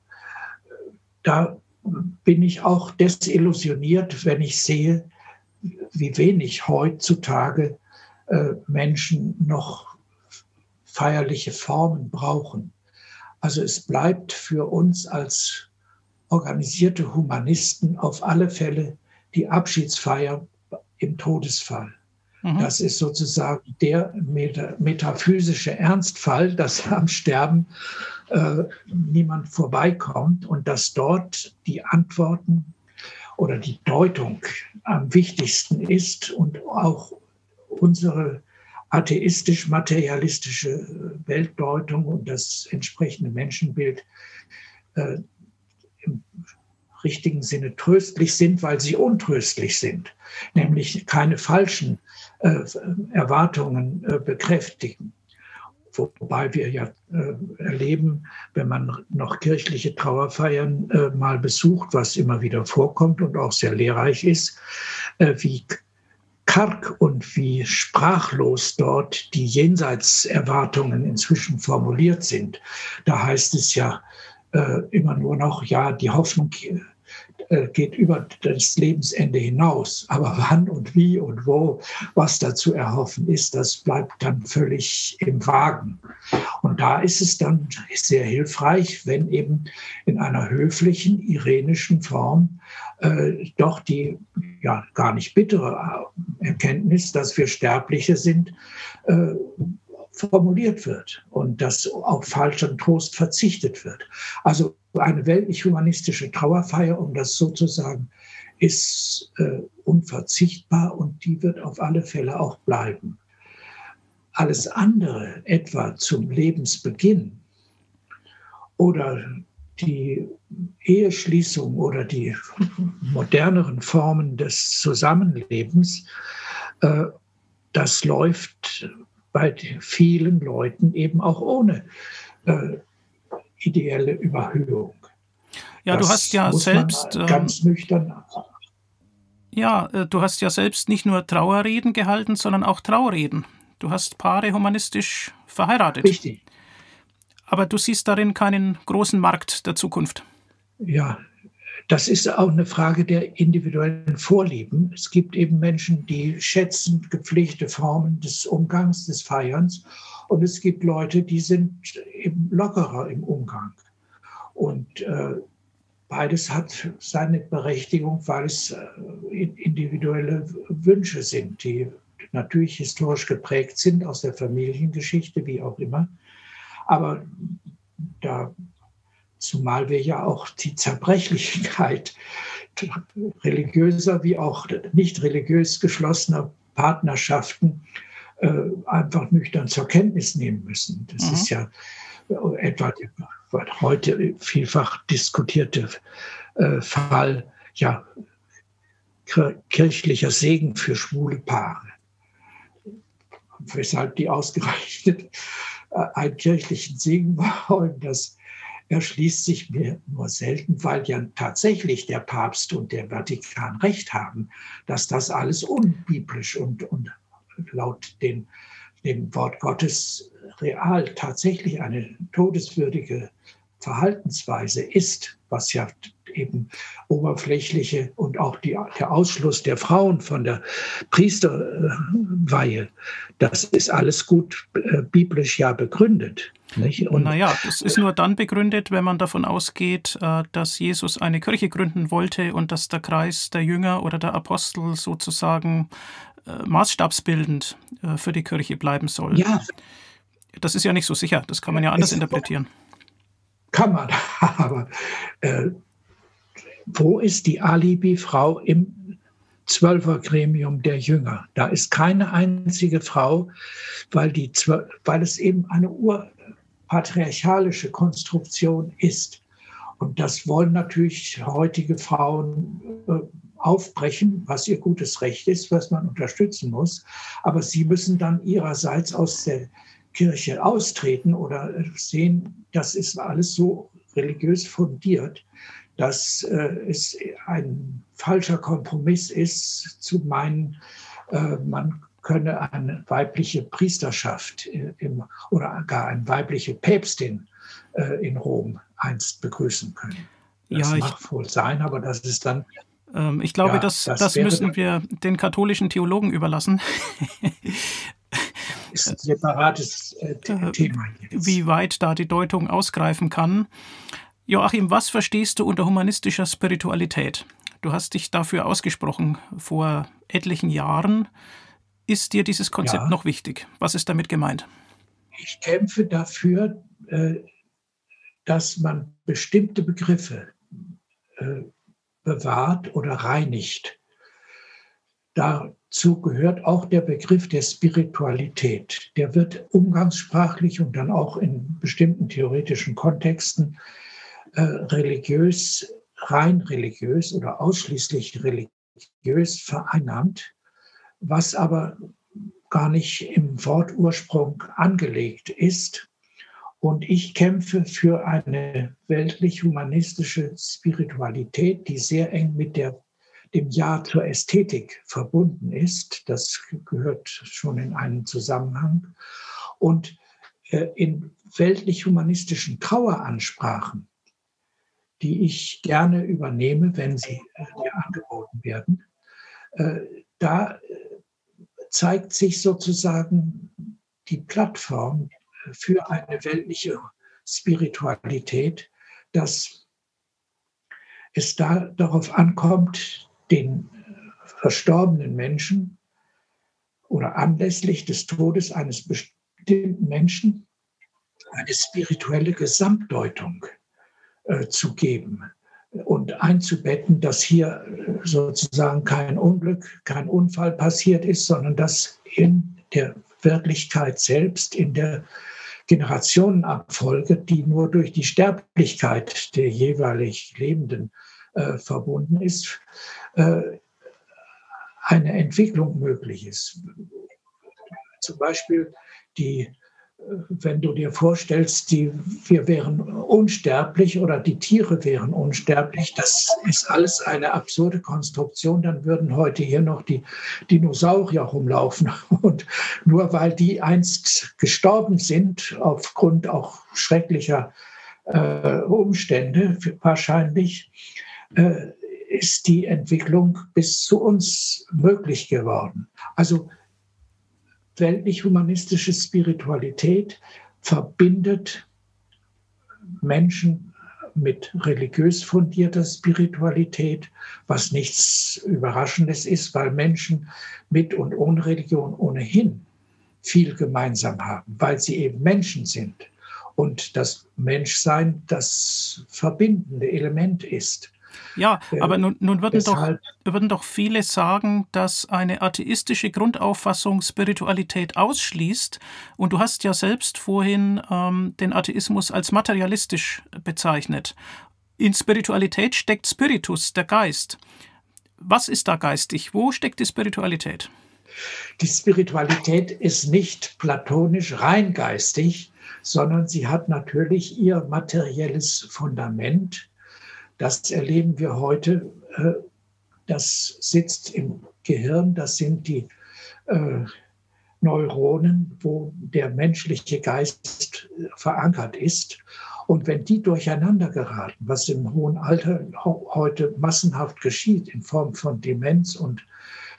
da bin ich auch desillusioniert, wenn ich sehe, wie wenig heutzutage Menschen noch feierliche Formen brauchen. Also es bleibt für uns als organisierte Humanisten auf alle Fälle die Abschiedsfeier im Todesfall. Mhm. Das ist sozusagen der metaphysische Ernstfall, dass am Sterben niemand vorbeikommt und dass dort die Antworten oder die Deutung am wichtigsten ist und auch unsere atheistisch-materialistische Weltdeutung und das entsprechende Menschenbild im richtigen Sinne tröstlich sind, weil sie untröstlich sind, nämlich keine falschen Erwartungen bekräftigen. Wobei wir ja erleben, wenn man noch kirchliche Trauerfeiern mal besucht, was immer wieder vorkommt und auch sehr lehrreich ist, wie karg und wie sprachlos dort die Jenseitserwartungen inzwischen formuliert sind. Da heißt es ja immer nur noch, ja, die Hoffnung geht über das Lebensende hinaus. Aber wann und wie und wo, was da zu erhoffen ist, das bleibt dann völlig im Wagen. Und da ist es dann sehr hilfreich, wenn eben in einer höflichen, irenischen Form doch die ja gar nicht bittere Erkenntnis, dass wir Sterbliche sind, formuliert wird und dass auf falschen Trost verzichtet wird. Also eine weltlich-humanistische Trauerfeier, um das so zu sagen, ist unverzichtbar und die wird auf alle Fälle auch bleiben. Alles andere, etwa zum Lebensbeginn oder die Eheschließung oder die moderneren Formen des Zusammenlebens, das läuft bei vielen Leuten eben auch ohne ideelle Überhöhung. Ja, Das du hast ja muss selbst man ganz nüchtern. du hast ja selbst nicht nur Trauerreden gehalten, sondern auch Traureden. Du hast Paare humanistisch verheiratet. Richtig. Aber du siehst darin keinen großen Markt der Zukunft. Ja, das ist auch eine Frage der individuellen Vorlieben. Es gibt eben Menschen, die schätzen gepflegte Formen des Umgangs, des Feierns. Und es gibt Leute, die sind eben lockerer im Umgang. Und beides hat seine Berechtigung, weil es individuelle Wünsche sind, die natürlich historisch geprägt sind aus der Familiengeschichte, wie auch immer. Aber da, zumal wir ja auch die Zerbrechlichkeit religiöser wie auch nicht religiös geschlossener Partnerschaften einfach nüchtern zur Kenntnis nehmen müssen. Das ist ja etwa der heute vielfach diskutierte Fall, ja, kirchlicher Segen für schwule Paare. Weshalb die ausgerechnet einen kirchlichen Segen wollen, das erschließt sich mir nur selten, weil ja tatsächlich der Papst und der Vatikan recht haben, dass das alles unbiblisch und laut dem Wort Gottes real tatsächlich eine todeswürdige Verhaltensweise ist, was ja eben oberflächliche und auch der Ausschluss der Frauen von der Priesterweihe, das ist alles gut biblisch ja begründet. Nicht? Naja, das ist nur dann begründet, wenn man davon ausgeht, dass Jesus eine Kirche gründen wollte und dass der Kreis der Jünger oder der Apostel sozusagen maßstabsbildend für die Kirche bleiben soll. Ja. Das ist ja nicht so sicher, das kann man ja anders interpretieren. Kann man, aber wo ist die Alibi-Frau im Zwölfergremium der Jünger? Da ist keine einzige Frau, weil es eben eine urpatriarchalische Konstruktion ist. Und das wollen natürlich heutige Frauen aufbrechen, was ihr gutes Recht ist, was man unterstützen muss. Aber sie müssen dann ihrerseits aus der Kirche austreten oder sehen, das ist alles so religiös fundiert, dass es ein falscher Kompromiss ist, zu meinen, man könne eine weibliche Priesterschaft oder gar eine weibliche Päpstin in Rom einst begrüßen können. Das mag wohl sein, aber das ist dann... Ich glaube, das müssen wir den katholischen Theologen überlassen. Ist ein separates Thema jetzt. Wie weit da die Deutung ausgreifen kann. Joachim, was verstehst du unter humanistischer Spiritualität? Du hast dich dafür ausgesprochen vor etlichen Jahren. Ist dir dieses Konzept noch wichtig? Was ist damit gemeint? Ich kämpfe dafür, dass man bestimmte Begriffe bewahrt oder reinigt. Dazu gehört auch der Begriff der Spiritualität. Der wird umgangssprachlich und dann auch in bestimmten theoretischen Kontexten religiös, rein religiös oder ausschließlich religiös vereinnahmt, was aber gar nicht im Wortursprung angelegt ist. Und ich kämpfe für eine weltlich-humanistische Spiritualität, die sehr eng mit dem Ja zur Ästhetik verbunden ist. Das gehört schon in einen Zusammenhang. Und in weltlich-humanistischen Traueransprachen die ich gerne übernehme, wenn sie mir angeboten werden. Da zeigt sich sozusagen die Plattform für eine weltliche Spiritualität, dass es da darauf ankommt, den verstorbenen Menschen oder anlässlich des Todes eines bestimmten Menschen eine spirituelle Gesamtdeutung zu geben und einzubetten, dass hier sozusagen kein Unglück, kein Unfall passiert ist, sondern dass in der Wirklichkeit selbst, in der Generationenabfolge, die nur durch die Sterblichkeit der jeweilig Lebenden verbunden ist, eine Entwicklung möglich ist. Zum Beispiel wenn du dir vorstellst, wir wären unsterblich oder die Tiere wären unsterblich, das ist alles eine absurde Konstruktion, dann würden heute hier noch die Dinosaurier rumlaufen. Und nur weil die einst gestorben sind, aufgrund auch schrecklicher Umstände wahrscheinlich, ist die Entwicklung bis zu uns möglich geworden. Also weltlich-humanistische Spiritualität verbindet Menschen mit religiös fundierter Spiritualität, was nichts Überraschendes ist, weil Menschen mit und ohne Religion ohnehin viel gemeinsam haben, weil sie eben Menschen sind und das Menschsein das verbindende Element ist. Ja, aber nun würden doch viele sagen, dass eine atheistische Grundauffassung Spiritualität ausschließt. Und du hast ja selbst vorhin den Atheismus als materialistisch bezeichnet. In Spiritualität steckt Spiritus, der Geist. Was ist da geistig? Wo steckt die Spiritualität? Die Spiritualität ist nicht platonisch rein geistig, sondern sie hat natürlich ihr materielles Fundament. Das erleben wir heute, das sitzt im Gehirn, das sind die Neuronen, wo der menschliche Geist verankert ist. Und wenn die durcheinander geraten, was im hohen Alter heute massenhaft geschieht in Form von Demenz und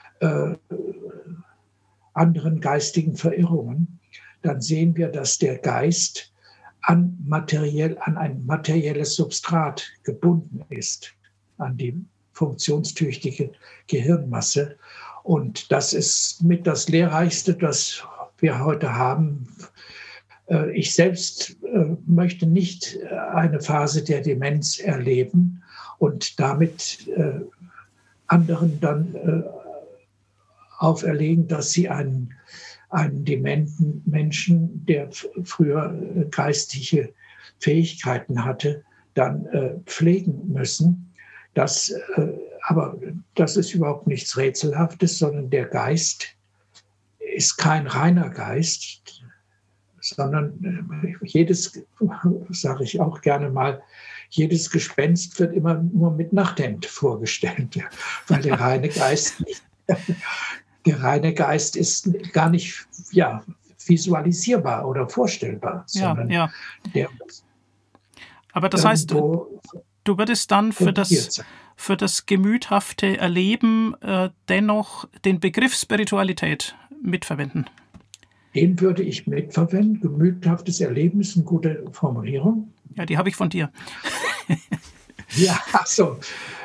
anderen geistigen Verirrungen, dann sehen wir, dass der Geist an ein materielles Substrat gebunden ist, an die funktionstüchtige Gehirnmasse. Und das ist mit das Lehrreichste, das wir heute haben. Ich selbst möchte nicht eine Phase der Demenz erleben und damit anderen dann auferlegen, dass sie einen dementen Menschen, der früher geistige Fähigkeiten hatte, dann pflegen müssen. Aber das ist überhaupt nichts Rätselhaftes, sondern der Geist ist kein reiner Geist, sondern sage ich auch gerne mal, jedes Gespenst wird immer nur mit Nachthemd vorgestellt, weil der reine Geist nicht... Der reine Geist ist gar nicht visualisierbar oder vorstellbar, sondern der muss. Aber das heißt, du würdest dann für das gemüthafte Erleben dennoch den Begriff Spiritualität mitverwenden? Den würde ich mitverwenden. Gemüthaftes Erleben ist eine gute Formulierung. Ja, die habe ich von dir. Ja, ach so.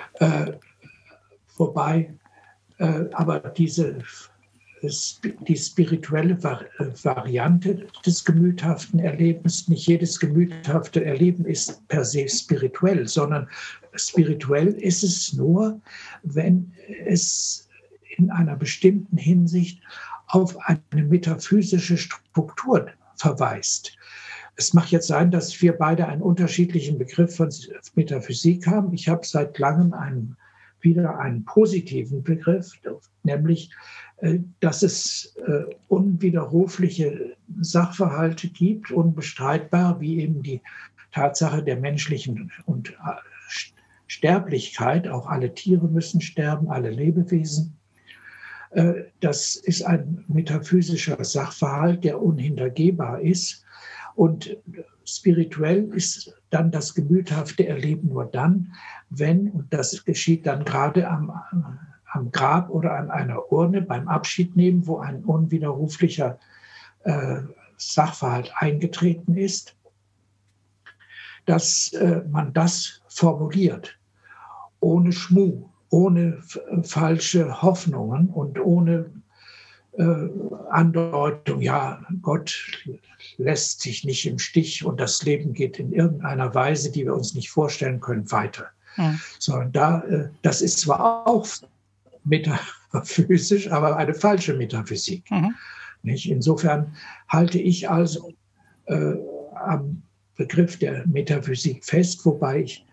Wobei... aber die spirituelle Variante des gemüthaften Erlebens, nicht jedes gemüthafte Erleben ist per se spirituell, sondern spirituell ist es nur, wenn es in einer bestimmten Hinsicht auf eine metaphysische Struktur verweist. Es mag jetzt sein, dass wir beide einen unterschiedlichen Begriff von Metaphysik haben. Ich habe seit langem wieder einen positiven Begriff, nämlich, dass es unwiderrufliche Sachverhalte gibt, unbestreitbar, wie eben die Tatsache der menschlichen und Sterblichkeit. Auch alle Tiere müssen sterben, alle Lebewesen. Das ist ein metaphysischer Sachverhalt, der unhintergehbar ist. Und spirituell ist dann das gemüthafte Erleben nur dann, wenn, und das geschieht dann gerade am Grab oder an einer Urne beim Abschiednehmen, wo ein unwiderruflicher Sachverhalt eingetreten ist, dass man das formuliert, ohne Schmuh, ohne falsche Hoffnungen und ohne Andeutung, ja, Gott lässt sich nicht im Stich und das Leben geht in irgendeiner Weise, die wir uns nicht vorstellen können, weiter. Mhm. Sondern das ist zwar auch metaphysisch, aber eine falsche Metaphysik. Mhm. Nicht? Insofern halte ich also am Begriff der Metaphysik fest, wobei ich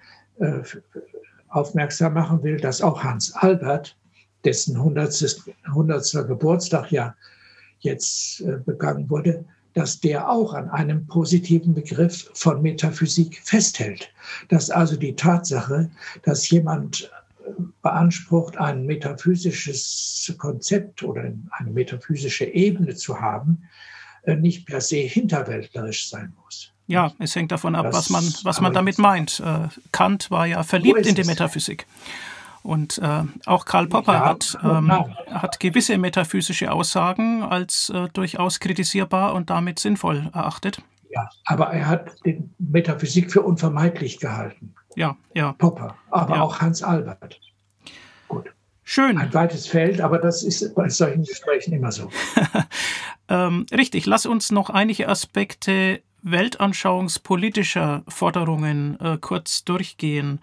aufmerksam machen will, dass auch Hans Albert, dessen 100. Geburtstag ja jetzt begangen wurde, dass der auch an einem positiven Begriff von Metaphysik festhält. Dass also die Tatsache, dass jemand beansprucht, ein metaphysisches Konzept oder eine metaphysische Ebene zu haben, nicht per se hinterwäldlerisch sein muss. Ja, es hängt davon ab, was man damit meint. Kant war ja verliebt in die Metaphysik. Und auch Karl Popper hat gewisse metaphysische Aussagen als durchaus kritisierbar und damit sinnvoll erachtet. Ja, aber er hat die Metaphysik für unvermeidlich gehalten. Ja. Popper, aber auch Hans Albert. Gut. Schön. Ein weites Feld, aber das ist bei solchen Gesprächen immer so. Richtig. Lass uns noch einige Aspekte weltanschauungspolitischer Forderungen kurz durchgehen.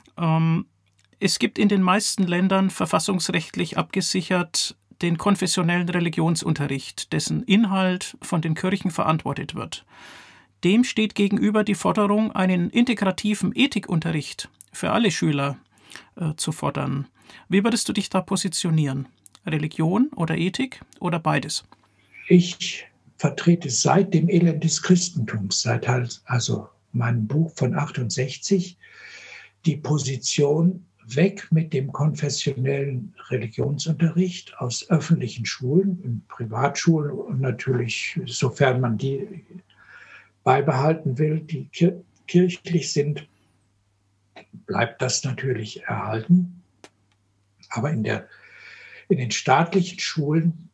Es gibt in den meisten Ländern verfassungsrechtlich abgesichert den konfessionellen Religionsunterricht, dessen Inhalt von den Kirchen verantwortet wird. Dem steht gegenüber die Forderung, einen integrativen Ethikunterricht für alle Schüler zu fordern. Wie würdest du dich da positionieren? Religion oder Ethik oder beides? Ich vertrete seit dem Elend des Christentums, seit also meinem Buch von 68, die Position, weg mit dem konfessionellen Religionsunterricht aus öffentlichen Schulen, in Privatschulen und natürlich, sofern man die beibehalten will, die kirchlich sind, bleibt das natürlich erhalten. Aber in den staatlichen Schulen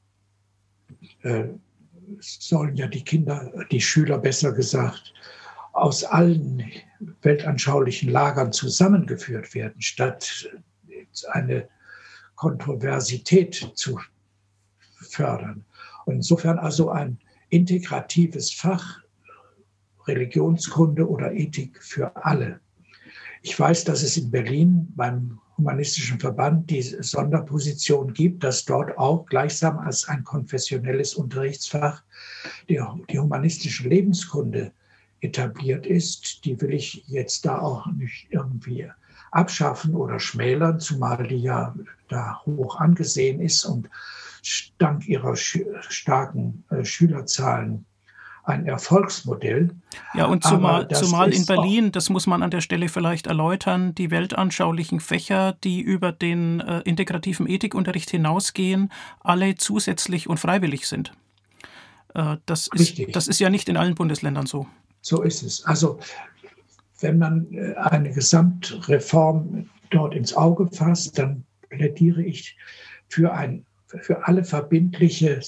sollen ja die Schüler besser gesagt, aus allen weltanschaulichen Lagern zusammengeführt werden, statt eine Kontroversität zu fördern. Und insofern also ein integratives Fach, Religionskunde oder Ethik für alle. Ich weiß, dass es in Berlin beim Humanistischen Verband die Sonderposition gibt, dass dort auch gleichsam als ein konfessionelles Unterrichtsfach die humanistische Lebenskunde etabliert ist. Die will ich jetzt da auch nicht irgendwie abschaffen oder schmälern, zumal die ja da hoch angesehen ist und dank ihrer starken Schülerzahlen ein Erfolgsmodell. Ja, und zumal in Berlin, das muss man an der Stelle vielleicht erläutern, die weltanschaulichen Fächer, die über den integrativen Ethikunterricht hinausgehen, alle zusätzlich und freiwillig sind. Das ist ja nicht in allen Bundesländern so. So ist es. Also wenn man eine Gesamtreform dort ins Auge fasst, dann plädiere ich für alle verbindliche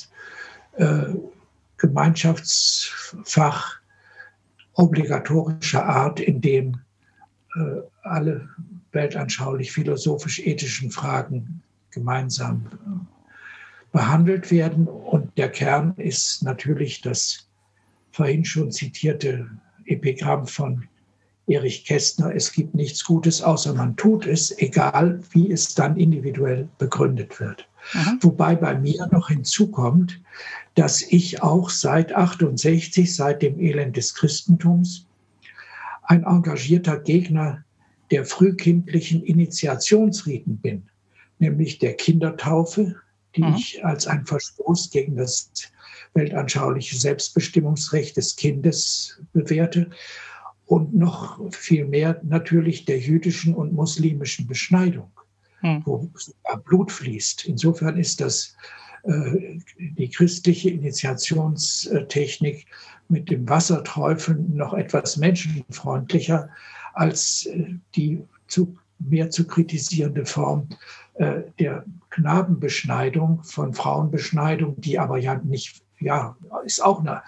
Gemeinschaftsfach obligatorischer Art, in dem alle weltanschaulich-philosophisch-ethischen Fragen gemeinsam behandelt werden. Und der Kern ist natürlich das vorhin schon zitierte Epigramm von Erich Kästner: Es gibt nichts Gutes, außer man tut es, egal wie es dann individuell begründet wird. Mhm. Wobei bei mir noch hinzukommt, dass ich auch seit 68, seit dem Elend des Christentums, ein engagierter Gegner der frühkindlichen Initiationsriten bin, nämlich der Kindertaufe, die ich als ein Verstoß gegen das weltanschauliche Selbstbestimmungsrecht des Kindes bewerte, und noch viel mehr natürlich der jüdischen und muslimischen Beschneidung, wo sogar Blut fließt. Insofern ist das die christliche Initiationstechnik mit dem Wasserträufeln noch etwas menschenfreundlicher als die mehr zu kritisierende Form der Knabenbeschneidung, von Frauenbeschneidung, die aber ja nicht, ja, ist auch eine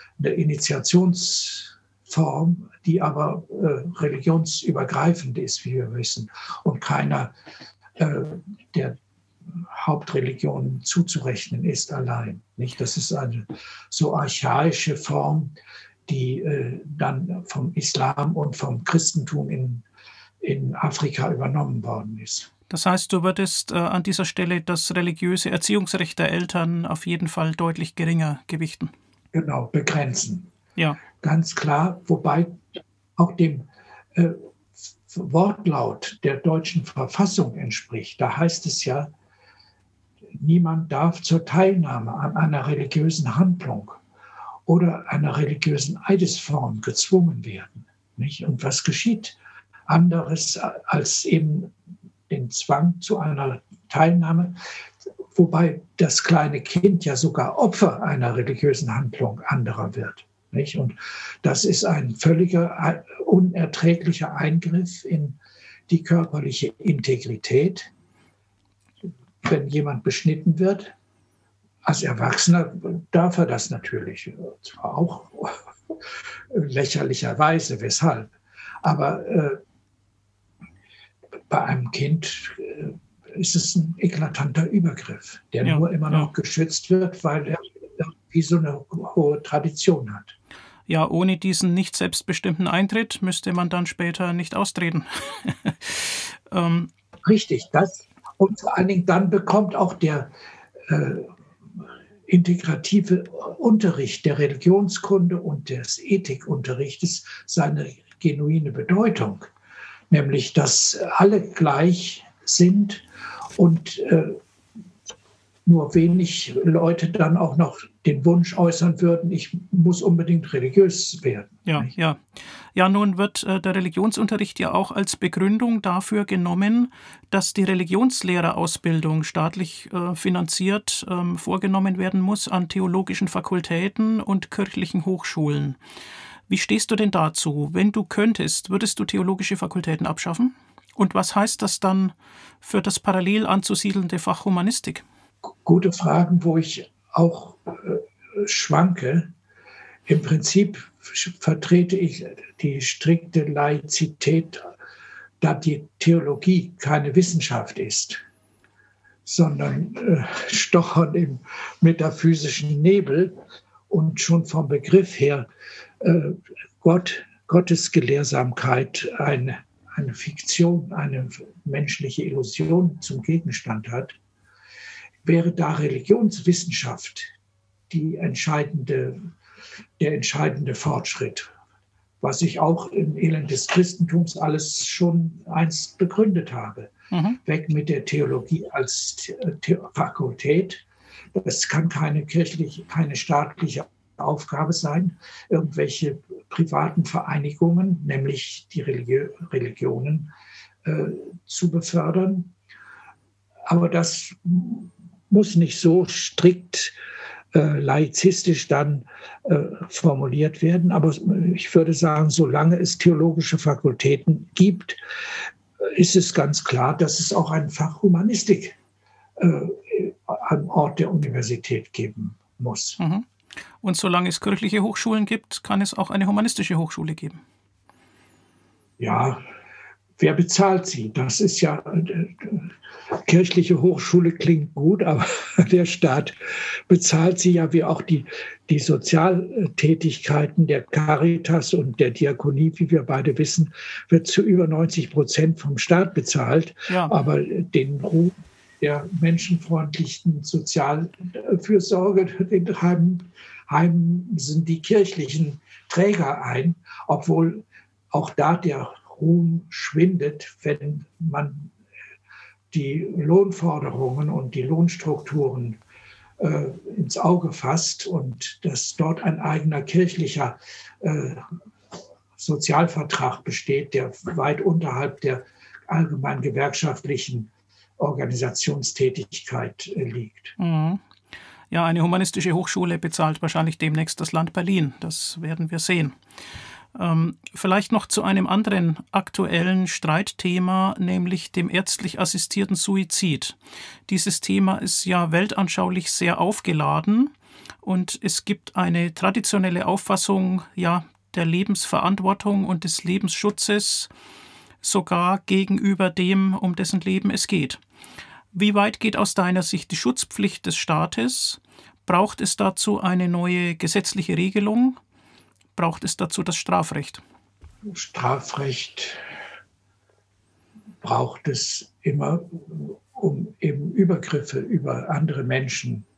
Initiationsform, die aber religionsübergreifend ist, wie wir wissen, und keiner der Hauptreligionen zuzurechnen ist allein. Nicht? Das ist eine so archaische Form, die dann vom Islam und vom Christentum in Afrika übernommen worden ist. Das heißt, du würdest an dieser Stelle das religiöse Erziehungsrecht der Eltern auf jeden Fall deutlich geringer gewichten. Genau, begrenzen. Ja. Ganz klar, wobei auch dem Wortlaut der deutschen Verfassung entspricht. Da heißt es ja, niemand darf zur Teilnahme an einer religiösen Handlung oder einer religiösen Eidesform gezwungen werden. Nicht? Und was geschieht anderes als eben den Zwang zu einer Teilnahme, wobei das kleine Kind ja sogar Opfer einer religiösen Handlung anderer wird. Nicht? Und das ist ein völliger, unerträglicher Eingriff in die körperliche Integrität. Wenn jemand beschnitten wird, als Erwachsener darf er das natürlich, zwar auch lächerlicherweise, weshalb. Aber bei einem Kind ist es ein eklatanter Übergriff, der nur immer noch geschützt wird, weil er wie so eine hohe Tradition hat. Ja, ohne diesen nicht selbstbestimmten Eintritt müsste man dann später nicht austreten. Richtig, das. Und vor allen Dingen dann bekommt auch der integrative Unterricht der Religionskunde und des Ethikunterrichtes seine genuine Bedeutung. Nämlich, dass alle gleich sind und nur wenig Leute dann auch noch den Wunsch äußern würden, ich muss unbedingt religiös werden. Ja, nun wird der Religionsunterricht ja auch als Begründung dafür genommen, dass die Religionslehrerausbildung staatlich finanziert vorgenommen werden muss an theologischen Fakultäten und kirchlichen Hochschulen. Wie stehst du denn dazu? Wenn du könntest, würdest du theologische Fakultäten abschaffen? Und was heißt das dann für das parallel anzusiedelnde Fach Humanistik? Gute Fragen, wo ich auch schwanke. Im Prinzip vertrete ich die strikte Laizität, da die Theologie keine Wissenschaft ist, sondern Stochern im metaphysischen Nebel und schon vom Begriff her Gottesgelehrsamkeit eine Fiktion, eine menschliche Illusion zum Gegenstand hat, wäre da Religionswissenschaft der entscheidende Fortschritt, was ich auch im Elend des Christentums alles schon einst begründet habe. Weg mit der Theologie als Fakultät. Das kann keine staatliche Aufgabe sein, irgendwelche privaten Vereinigungen, nämlich die Religionen, zu befördern. Aber das muss nicht so strikt laizistisch dann formuliert werden. Aber ich würde sagen, solange es theologische Fakultäten gibt, ist es ganz klar, dass es auch ein Fach Humanistik am Ort der Universität geben muss. Und solange es kirchliche Hochschulen gibt, kann es auch eine humanistische Hochschule geben. Ja, wer bezahlt sie? Das ist ja, kirchliche Hochschule klingt gut, aber der Staat bezahlt sie ja, wie auch die Sozialtätigkeiten der Caritas und der Diakonie, wie wir beide wissen, wird zu über 90% vom Staat bezahlt. Ja. Aber den Ruf der menschenfreundlichen Sozialfürsorge, den Heimen sind die kirchlichen Träger ein, obwohl auch da der Ruhm schwindet, wenn man die Lohnforderungen und die Lohnstrukturen ins Auge fasst und dass dort ein eigener kirchlicher Sozialvertrag besteht, der weit unterhalb der allgemein gewerkschaftlichen Organisationstätigkeit liegt. Ja, eine humanistische Hochschule bezahlt wahrscheinlich demnächst das Land Berlin. Das werden wir sehen. Vielleicht noch zu einem anderen aktuellen Streitthema, nämlich dem ärztlich assistierten Suizid. Dieses Thema ist ja weltanschaulich sehr aufgeladen und es gibt eine traditionelle Auffassung, ja, der Lebensverantwortung und des Lebensschutzes sogar gegenüber dem, um dessen Leben es geht. Wie weit geht aus deiner Sicht die Schutzpflicht des Staates? Braucht es dazu eine neue gesetzliche Regelung? Braucht es dazu das Strafrecht? Strafrecht braucht es immer, um eben Übergriffe über andere Menschen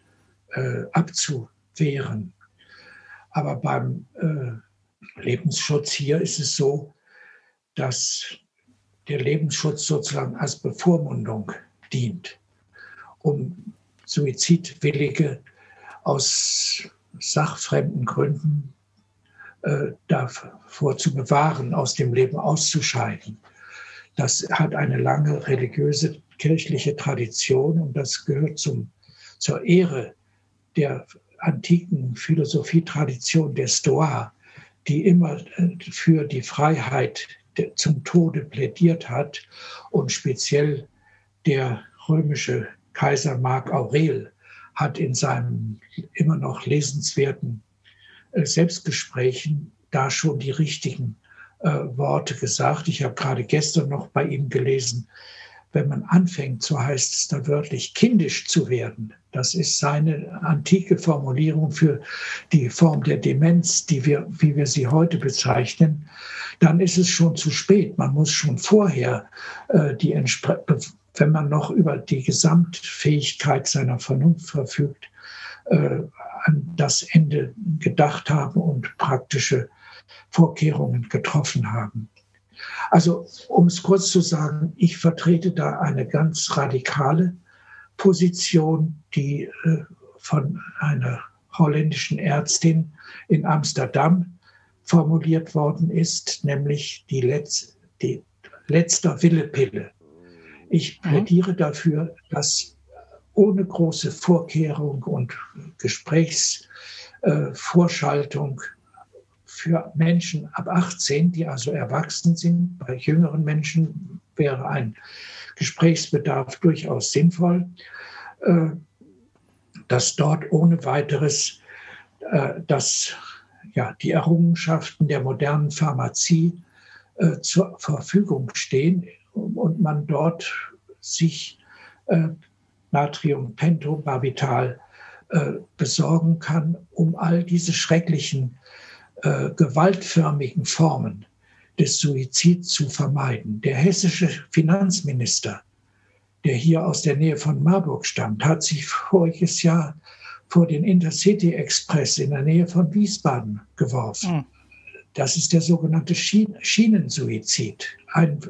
abzuwehren. Aber beim Lebensschutz hier ist es so, dass der Lebensschutz sozusagen als Bevormundung dient, um Suizidwillige aus sachfremden Gründen davor zu bewahren, aus dem Leben auszuscheiden. Das hat eine lange religiöse, kirchliche Tradition und das gehört zur Ehre der antiken Philosophietradition der Stoa, die immer für die Freiheit zum Tode plädiert hat und speziell der römische Kaiser Mark Aurel hat in seinen immer noch lesenswerten Selbstgesprächen da schon die richtigen Worte gesagt. Ich habe gerade gestern noch bei ihm gelesen, wenn man anfängt, so heißt es da wörtlich, kindisch zu werden. Das ist seine antike Formulierung für die Form der Demenz, wie wir sie heute bezeichnen. Dann ist es schon zu spät. Man muss schon vorher wenn man noch über die Gesamtfähigkeit seiner Vernunft verfügt, an das Ende gedacht haben und praktische Vorkehrungen getroffen haben. Also, um es kurz zu sagen, ich vertrete da eine ganz radikale Position, die von einer holländischen Ärztin in Amsterdam formuliert worden ist, nämlich die letzter Wille-Pille. Ich plädiere dafür, dass ohne große Vorkehrung und Gesprächsvorschaltung für Menschen ab 18, die also erwachsen sind, bei jüngeren Menschen wäre ein Gesprächsbedarf durchaus sinnvoll, dass dort ohne weiteres die Errungenschaften der modernen Pharmazie zur Verfügung stehen und man dort sich Natriumpentobarbital besorgen kann, um all diese schrecklichen gewaltförmigen Formen des Suizids zu vermeiden. Der hessische Finanzminister, der hier aus der Nähe von Marburg stammt, hat sich voriges Jahr vor den Intercity Express in der Nähe von Wiesbaden geworfen. Das ist der sogenannte Schienensuizid. Ein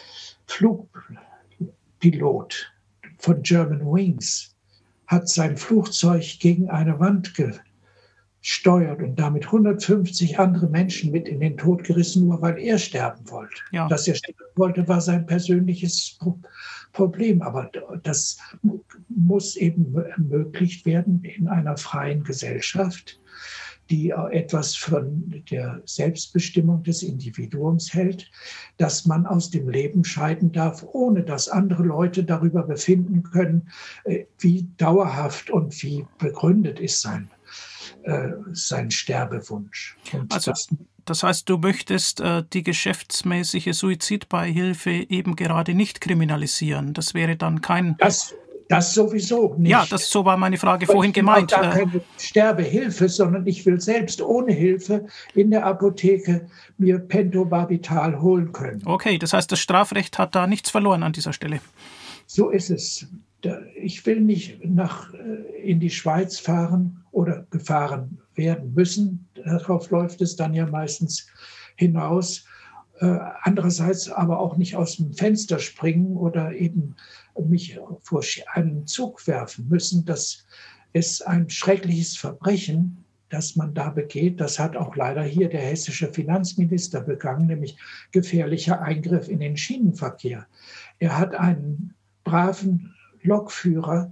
Flugpilot von Germanwings hat sein Flugzeug gegen eine Wand gesteuert und damit 150 andere Menschen mit in den Tod gerissen, nur weil er sterben wollte. Ja. Dass er sterben wollte, war sein persönliches Problem. Aber das muss eben ermöglicht werden in einer freien Gesellschaft, die etwas von der Selbstbestimmung des Individuums hält, dass man aus dem Leben scheiden darf, ohne dass andere Leute darüber befinden können, wie dauerhaft und wie begründet ist sein Sterbewunsch. Und also das heißt, du möchtest die geschäftsmäßige Suizidbeihilfe eben gerade nicht kriminalisieren. Das wäre dann kein... Das sowieso nicht. Ja, so war meine Frage vorhin gemeint. Ich will keine Sterbehilfe, sondern ich will selbst ohne Hilfe in der Apotheke mir Pentobarbital holen können. Okay, das heißt, das Strafrecht hat da nichts verloren an dieser Stelle. So ist es. Ich will nicht in die Schweiz fahren oder gefahren werden müssen. Darauf läuft es dann ja meistens hinaus. Andererseits aber auch nicht aus dem Fenster springen oder eben mich vor einen Zug werfen müssen. Das ist ein schreckliches Verbrechen, das man da begeht. Das hat auch leider hier der hessische Finanzminister begangen, nämlich gefährlicher Eingriff in den Schienenverkehr. Er hat einen braven Lokführer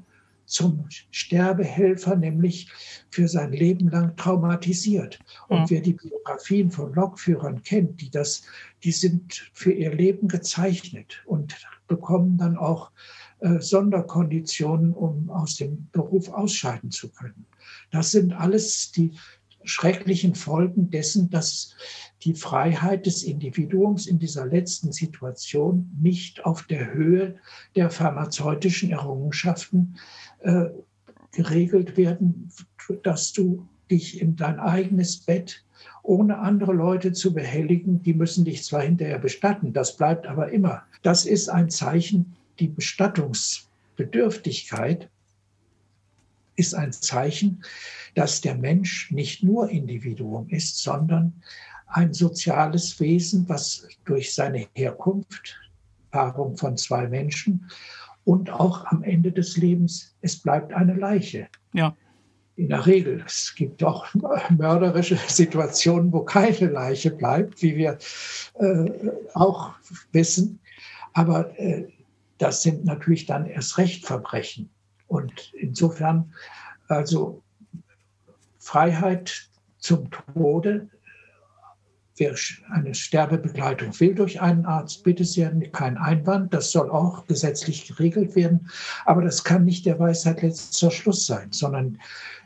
zum Sterbehelfer, nämlich für sein Leben lang traumatisiert. Und wer die Biografien von Lokführern kennt, die sind für ihr Leben gezeichnet und bekommen dann auch Sonderkonditionen, um aus dem Beruf ausscheiden zu können. Das sind alles die schrecklichen Folgen dessen, dass die Freiheit des Individuums in dieser letzten Situation nicht auf der Höhe der pharmazeutischen Errungenschaften geregelt werden, dass du dich in dein eigenes Bett ohne andere Leute zu behelligen, die müssen dich zwar hinterher bestatten, das bleibt aber immer. Das ist ein Zeichen, die Bestattungsbedürftigkeit ist ein Zeichen, dass der Mensch nicht nur Individuum ist, sondern ein soziales Wesen, was durch seine Herkunft, Paarung von zwei Menschen und auch am Ende des Lebens, es bleibt eine Leiche. Ja. In der Regel. Es gibt auch mörderische Situationen, wo keine Leiche bleibt, wie wir auch wissen. Aber das sind natürlich dann erst recht Verbrechen. Und insofern, also Freiheit zum Tode, wer eine Sterbebegleitung will durch einen Arzt, bitte sehr, kein Einwand. Das soll auch gesetzlich geregelt werden. Aber das kann nicht der Weisheit letzter Schluss sein, sondern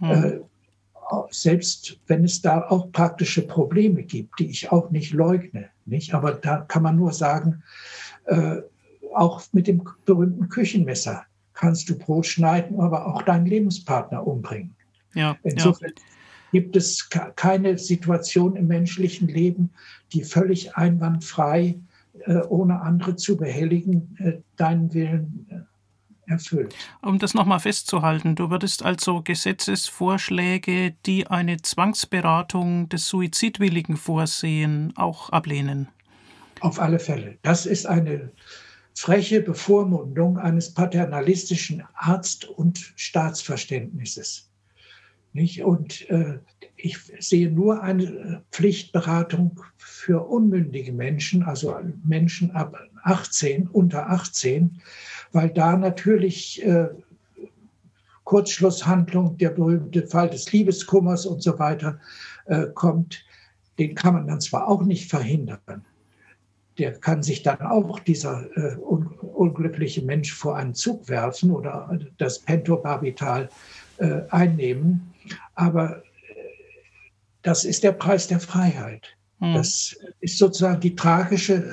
selbst wenn es da auch praktische Probleme gibt, die ich auch nicht leugne, nicht? Aber da kann man nur sagen, auch mit dem berühmten Küchenmesser kannst du Brot schneiden, aber auch deinen Lebenspartner umbringen. Ja, insofern gibt es keine Situation im menschlichen Leben, die völlig einwandfrei, ohne andere zu behelligen, deinen Willen erfüllt. Um das nochmal festzuhalten, du würdest also Gesetzesvorschläge, die eine Zwangsberatung des Suizidwilligen vorsehen, auch ablehnen? Auf alle Fälle. Das ist eine freche Bevormundung eines paternalistischen Arzt- und Staatsverständnisses. Nicht? Und ich sehe nur eine Pflichtberatung für unmündige Menschen, also Menschen ab 18, unter 18, weil da natürlich Kurzschlusshandlung, der berühmte Fall des Liebeskummers und so weiter kommt. Den kann man dann zwar auch nicht verhindern. Der kann sich dann auch, dieser unglückliche Mensch, vor einen Zug werfen oder das Pentobarbital einnehmen. Aber das ist der Preis der Freiheit. Das ist sozusagen die tragische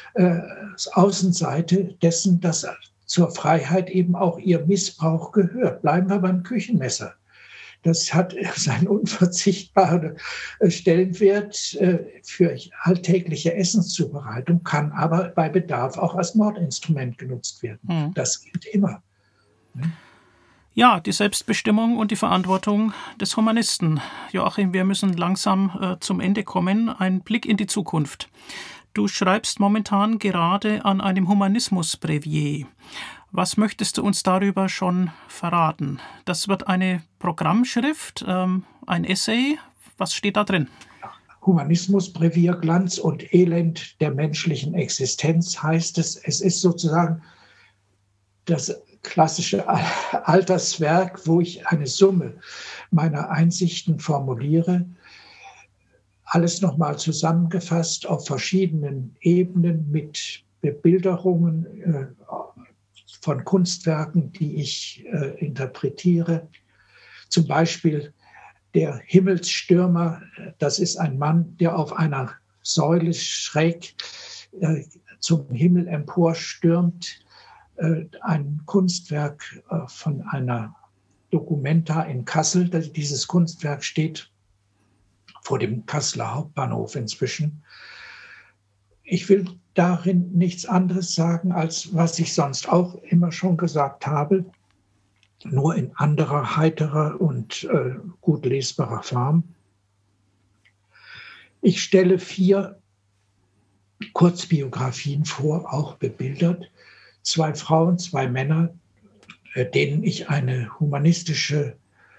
Außenseite dessen, dass zur Freiheit eben auch ihr Missbrauch gehört. Bleiben wir beim Küchenmesser. Das hat seinen unverzichtbaren Stellenwert für alltägliche Essenszubereitung, kann aber bei Bedarf auch als Mordinstrument genutzt werden. Das gilt immer. Ja, die Selbstbestimmung und die Verantwortung des Humanisten. Joachim, wir müssen langsam zum Ende kommen. Ein Blick in die Zukunft. Du schreibst momentan gerade an einem Humanismus-Brevier. Was möchtest du uns darüber schon verraten? Das wird eine Programmschrift, ein Essay. Was steht da drin? Humanismus-Brevier, Glanz und Elend der menschlichen Existenz heißt es. Es ist sozusagen das klassische Alterswerk, wo ich eine Summe meiner Einsichten formuliere. Alles nochmal zusammengefasst auf verschiedenen Ebenen mit Bebilderungen von Kunstwerken, die ich interpretiere. Zum Beispiel der Himmelsstürmer, das ist ein Mann, der auf einer Säule schräg zum Himmel emporstürmt. Ein Kunstwerk von einer Documenta in Kassel. Dieses Kunstwerk steht vor dem Kasseler Hauptbahnhof inzwischen. Ich will darin nichts anderes sagen, als was ich sonst auch immer schon gesagt habe, nur in anderer, heiterer und gut lesbarer Form. Ich stelle 4 Kurzbiografien vor, auch bebildert. 2 Frauen, 2 Männer, denen ich eine humanistische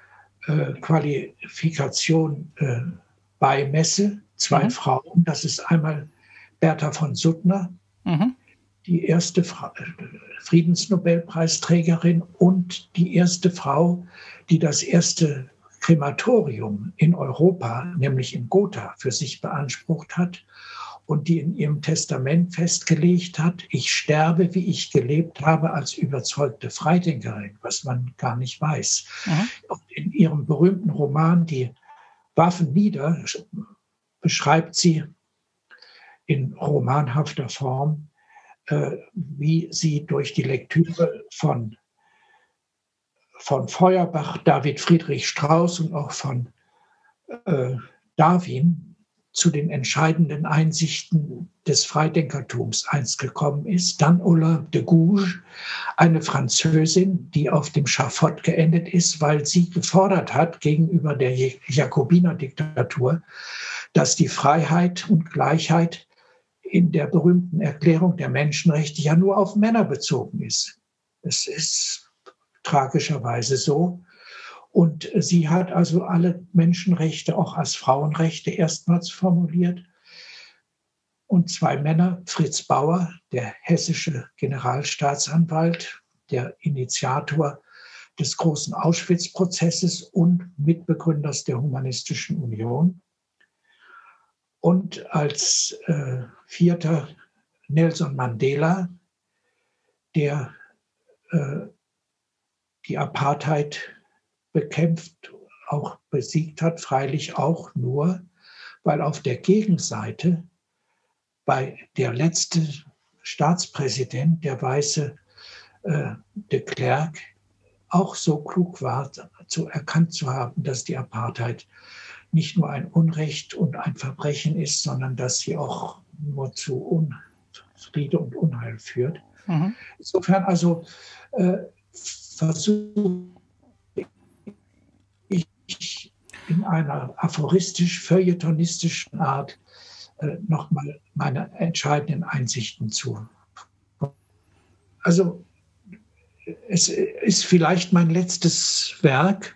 Qualifikation beimesse. 2 Frauen, das ist einmal Bertha von Suttner, die erste Friedensnobelpreisträgerin und die erste Frau, die das erste Krematorium in Europa, nämlich in Gotha, für sich beansprucht hat und die in ihrem Testament festgelegt hat, ich sterbe, wie ich gelebt habe, als überzeugte Freidenkerin, was man gar nicht weiß. Mhm. Und in ihrem berühmten Roman Die Waffen nieder beschreibt sie in romanhafter Form, wie sie durch die Lektüre von Feuerbach, David Friedrich Strauss und auch von Darwin zu den entscheidenden Einsichten des Freidenkertums einst gekommen ist. Dann Olympe de Gouges, eine Französin, die auf dem Schafott geendet ist, weil sie gefordert hat gegenüber der Jakobinerdiktatur, dass die Freiheit und Gleichheit in der berühmten Erklärung der Menschenrechte ja nur auf Männer bezogen ist. Es ist tragischerweise so. Und sie hat also alle Menschenrechte auch als Frauenrechte erstmals formuliert. Und zwei Männer, Fritz Bauer, der hessische Generalstaatsanwalt, der Initiator des großen Auschwitz-Prozesses und Mitbegründers der Humanistischen Union. Und als vierter Nelson Mandela, der die Apartheid bekämpft, auch besiegt hat, freilich auch nur, weil auf der Gegenseite bei der letzte Staatspräsident, der weiße de Klerk, auch so klug war, erkannt zu haben, dass die Apartheid nicht nur ein Unrecht und ein Verbrechen ist, sondern dass sie auch nur zu Unfriede und Unheil führt. Mhm. Insofern also versuche ich in einer aphoristisch-feuilletonistischen Art nochmal meine entscheidenden Einsichten zu. Also es ist vielleicht mein letztes Werk,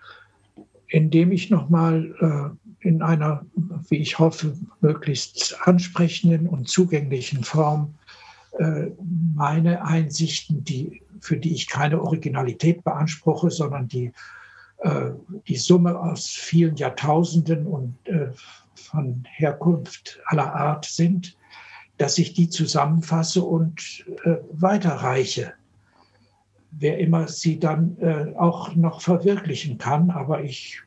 in dem ich nochmal in einer, wie ich hoffe, möglichst ansprechenden und zugänglichen Form meine Einsichten, für die ich keine Originalität beanspruche, sondern die Summe aus vielen Jahrtausenden und von Herkunft aller Art sind, dass ich die zusammenfasse und weiterreiche. Wer immer sie dann auch noch verwirklichen kann. Aber ich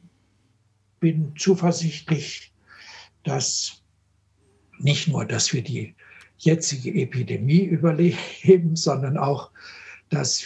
bin zuversichtlich, dass nicht nur, dass wir die jetzige Epidemie überleben, sondern auch, dass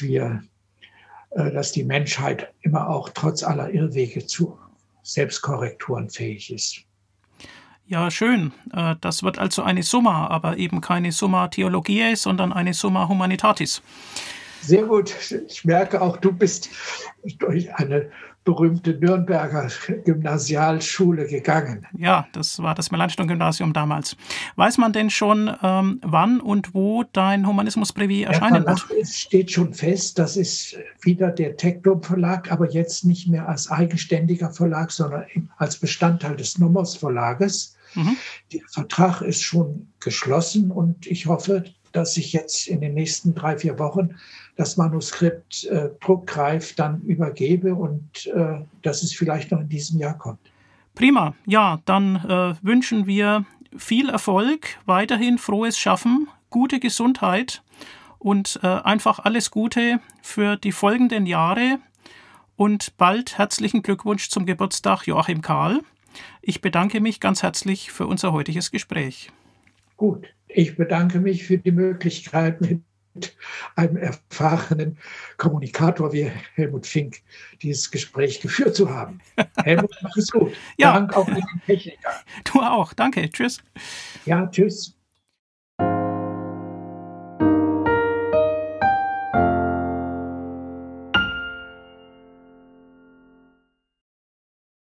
die Menschheit immer auch trotz aller Irrwege zu Selbstkorrekturen fähig ist. Ja, schön. Das wird also eine Summa, aber eben keine Summa Theologiae, sondern eine Summa Humanitatis. Sehr gut. Ich merke auch, du bist durch eine berühmte Nürnberger Gymnasialschule gegangen. Ja, das war das Melanchthon-Gymnasium damals. Weiß man denn schon, wann und wo dein Humanismus-Brevier erscheinen wird? Es steht schon fest, das ist wieder der Tekdom Verlag, aber jetzt nicht mehr als eigenständiger Verlag, sondern als Bestandteil des Nomos Verlages. Mhm. Der Vertrag ist schon geschlossen und ich hoffe, dass ich jetzt in den nächsten 3-4 Wochen das Manuskript druckreif dann übergebe und dass es vielleicht noch in diesem Jahr kommt. Prima. Ja, dann wünschen wir viel Erfolg, weiterhin frohes Schaffen, gute Gesundheit und einfach alles Gute für die folgenden Jahre und bald herzlichen Glückwunsch zum Geburtstag, Joachim Karl. Ich bedanke mich ganz herzlich für unser heutiges Gespräch. Gut, ich bedanke mich für die Möglichkeit, mit einem erfahrenen Kommunikator wie Helmut Fink dieses Gespräch geführt zu haben. Helmut, mach es gut. Ja. Dank auch an den Techniker. Du auch. Danke. Tschüss. Ja, tschüss.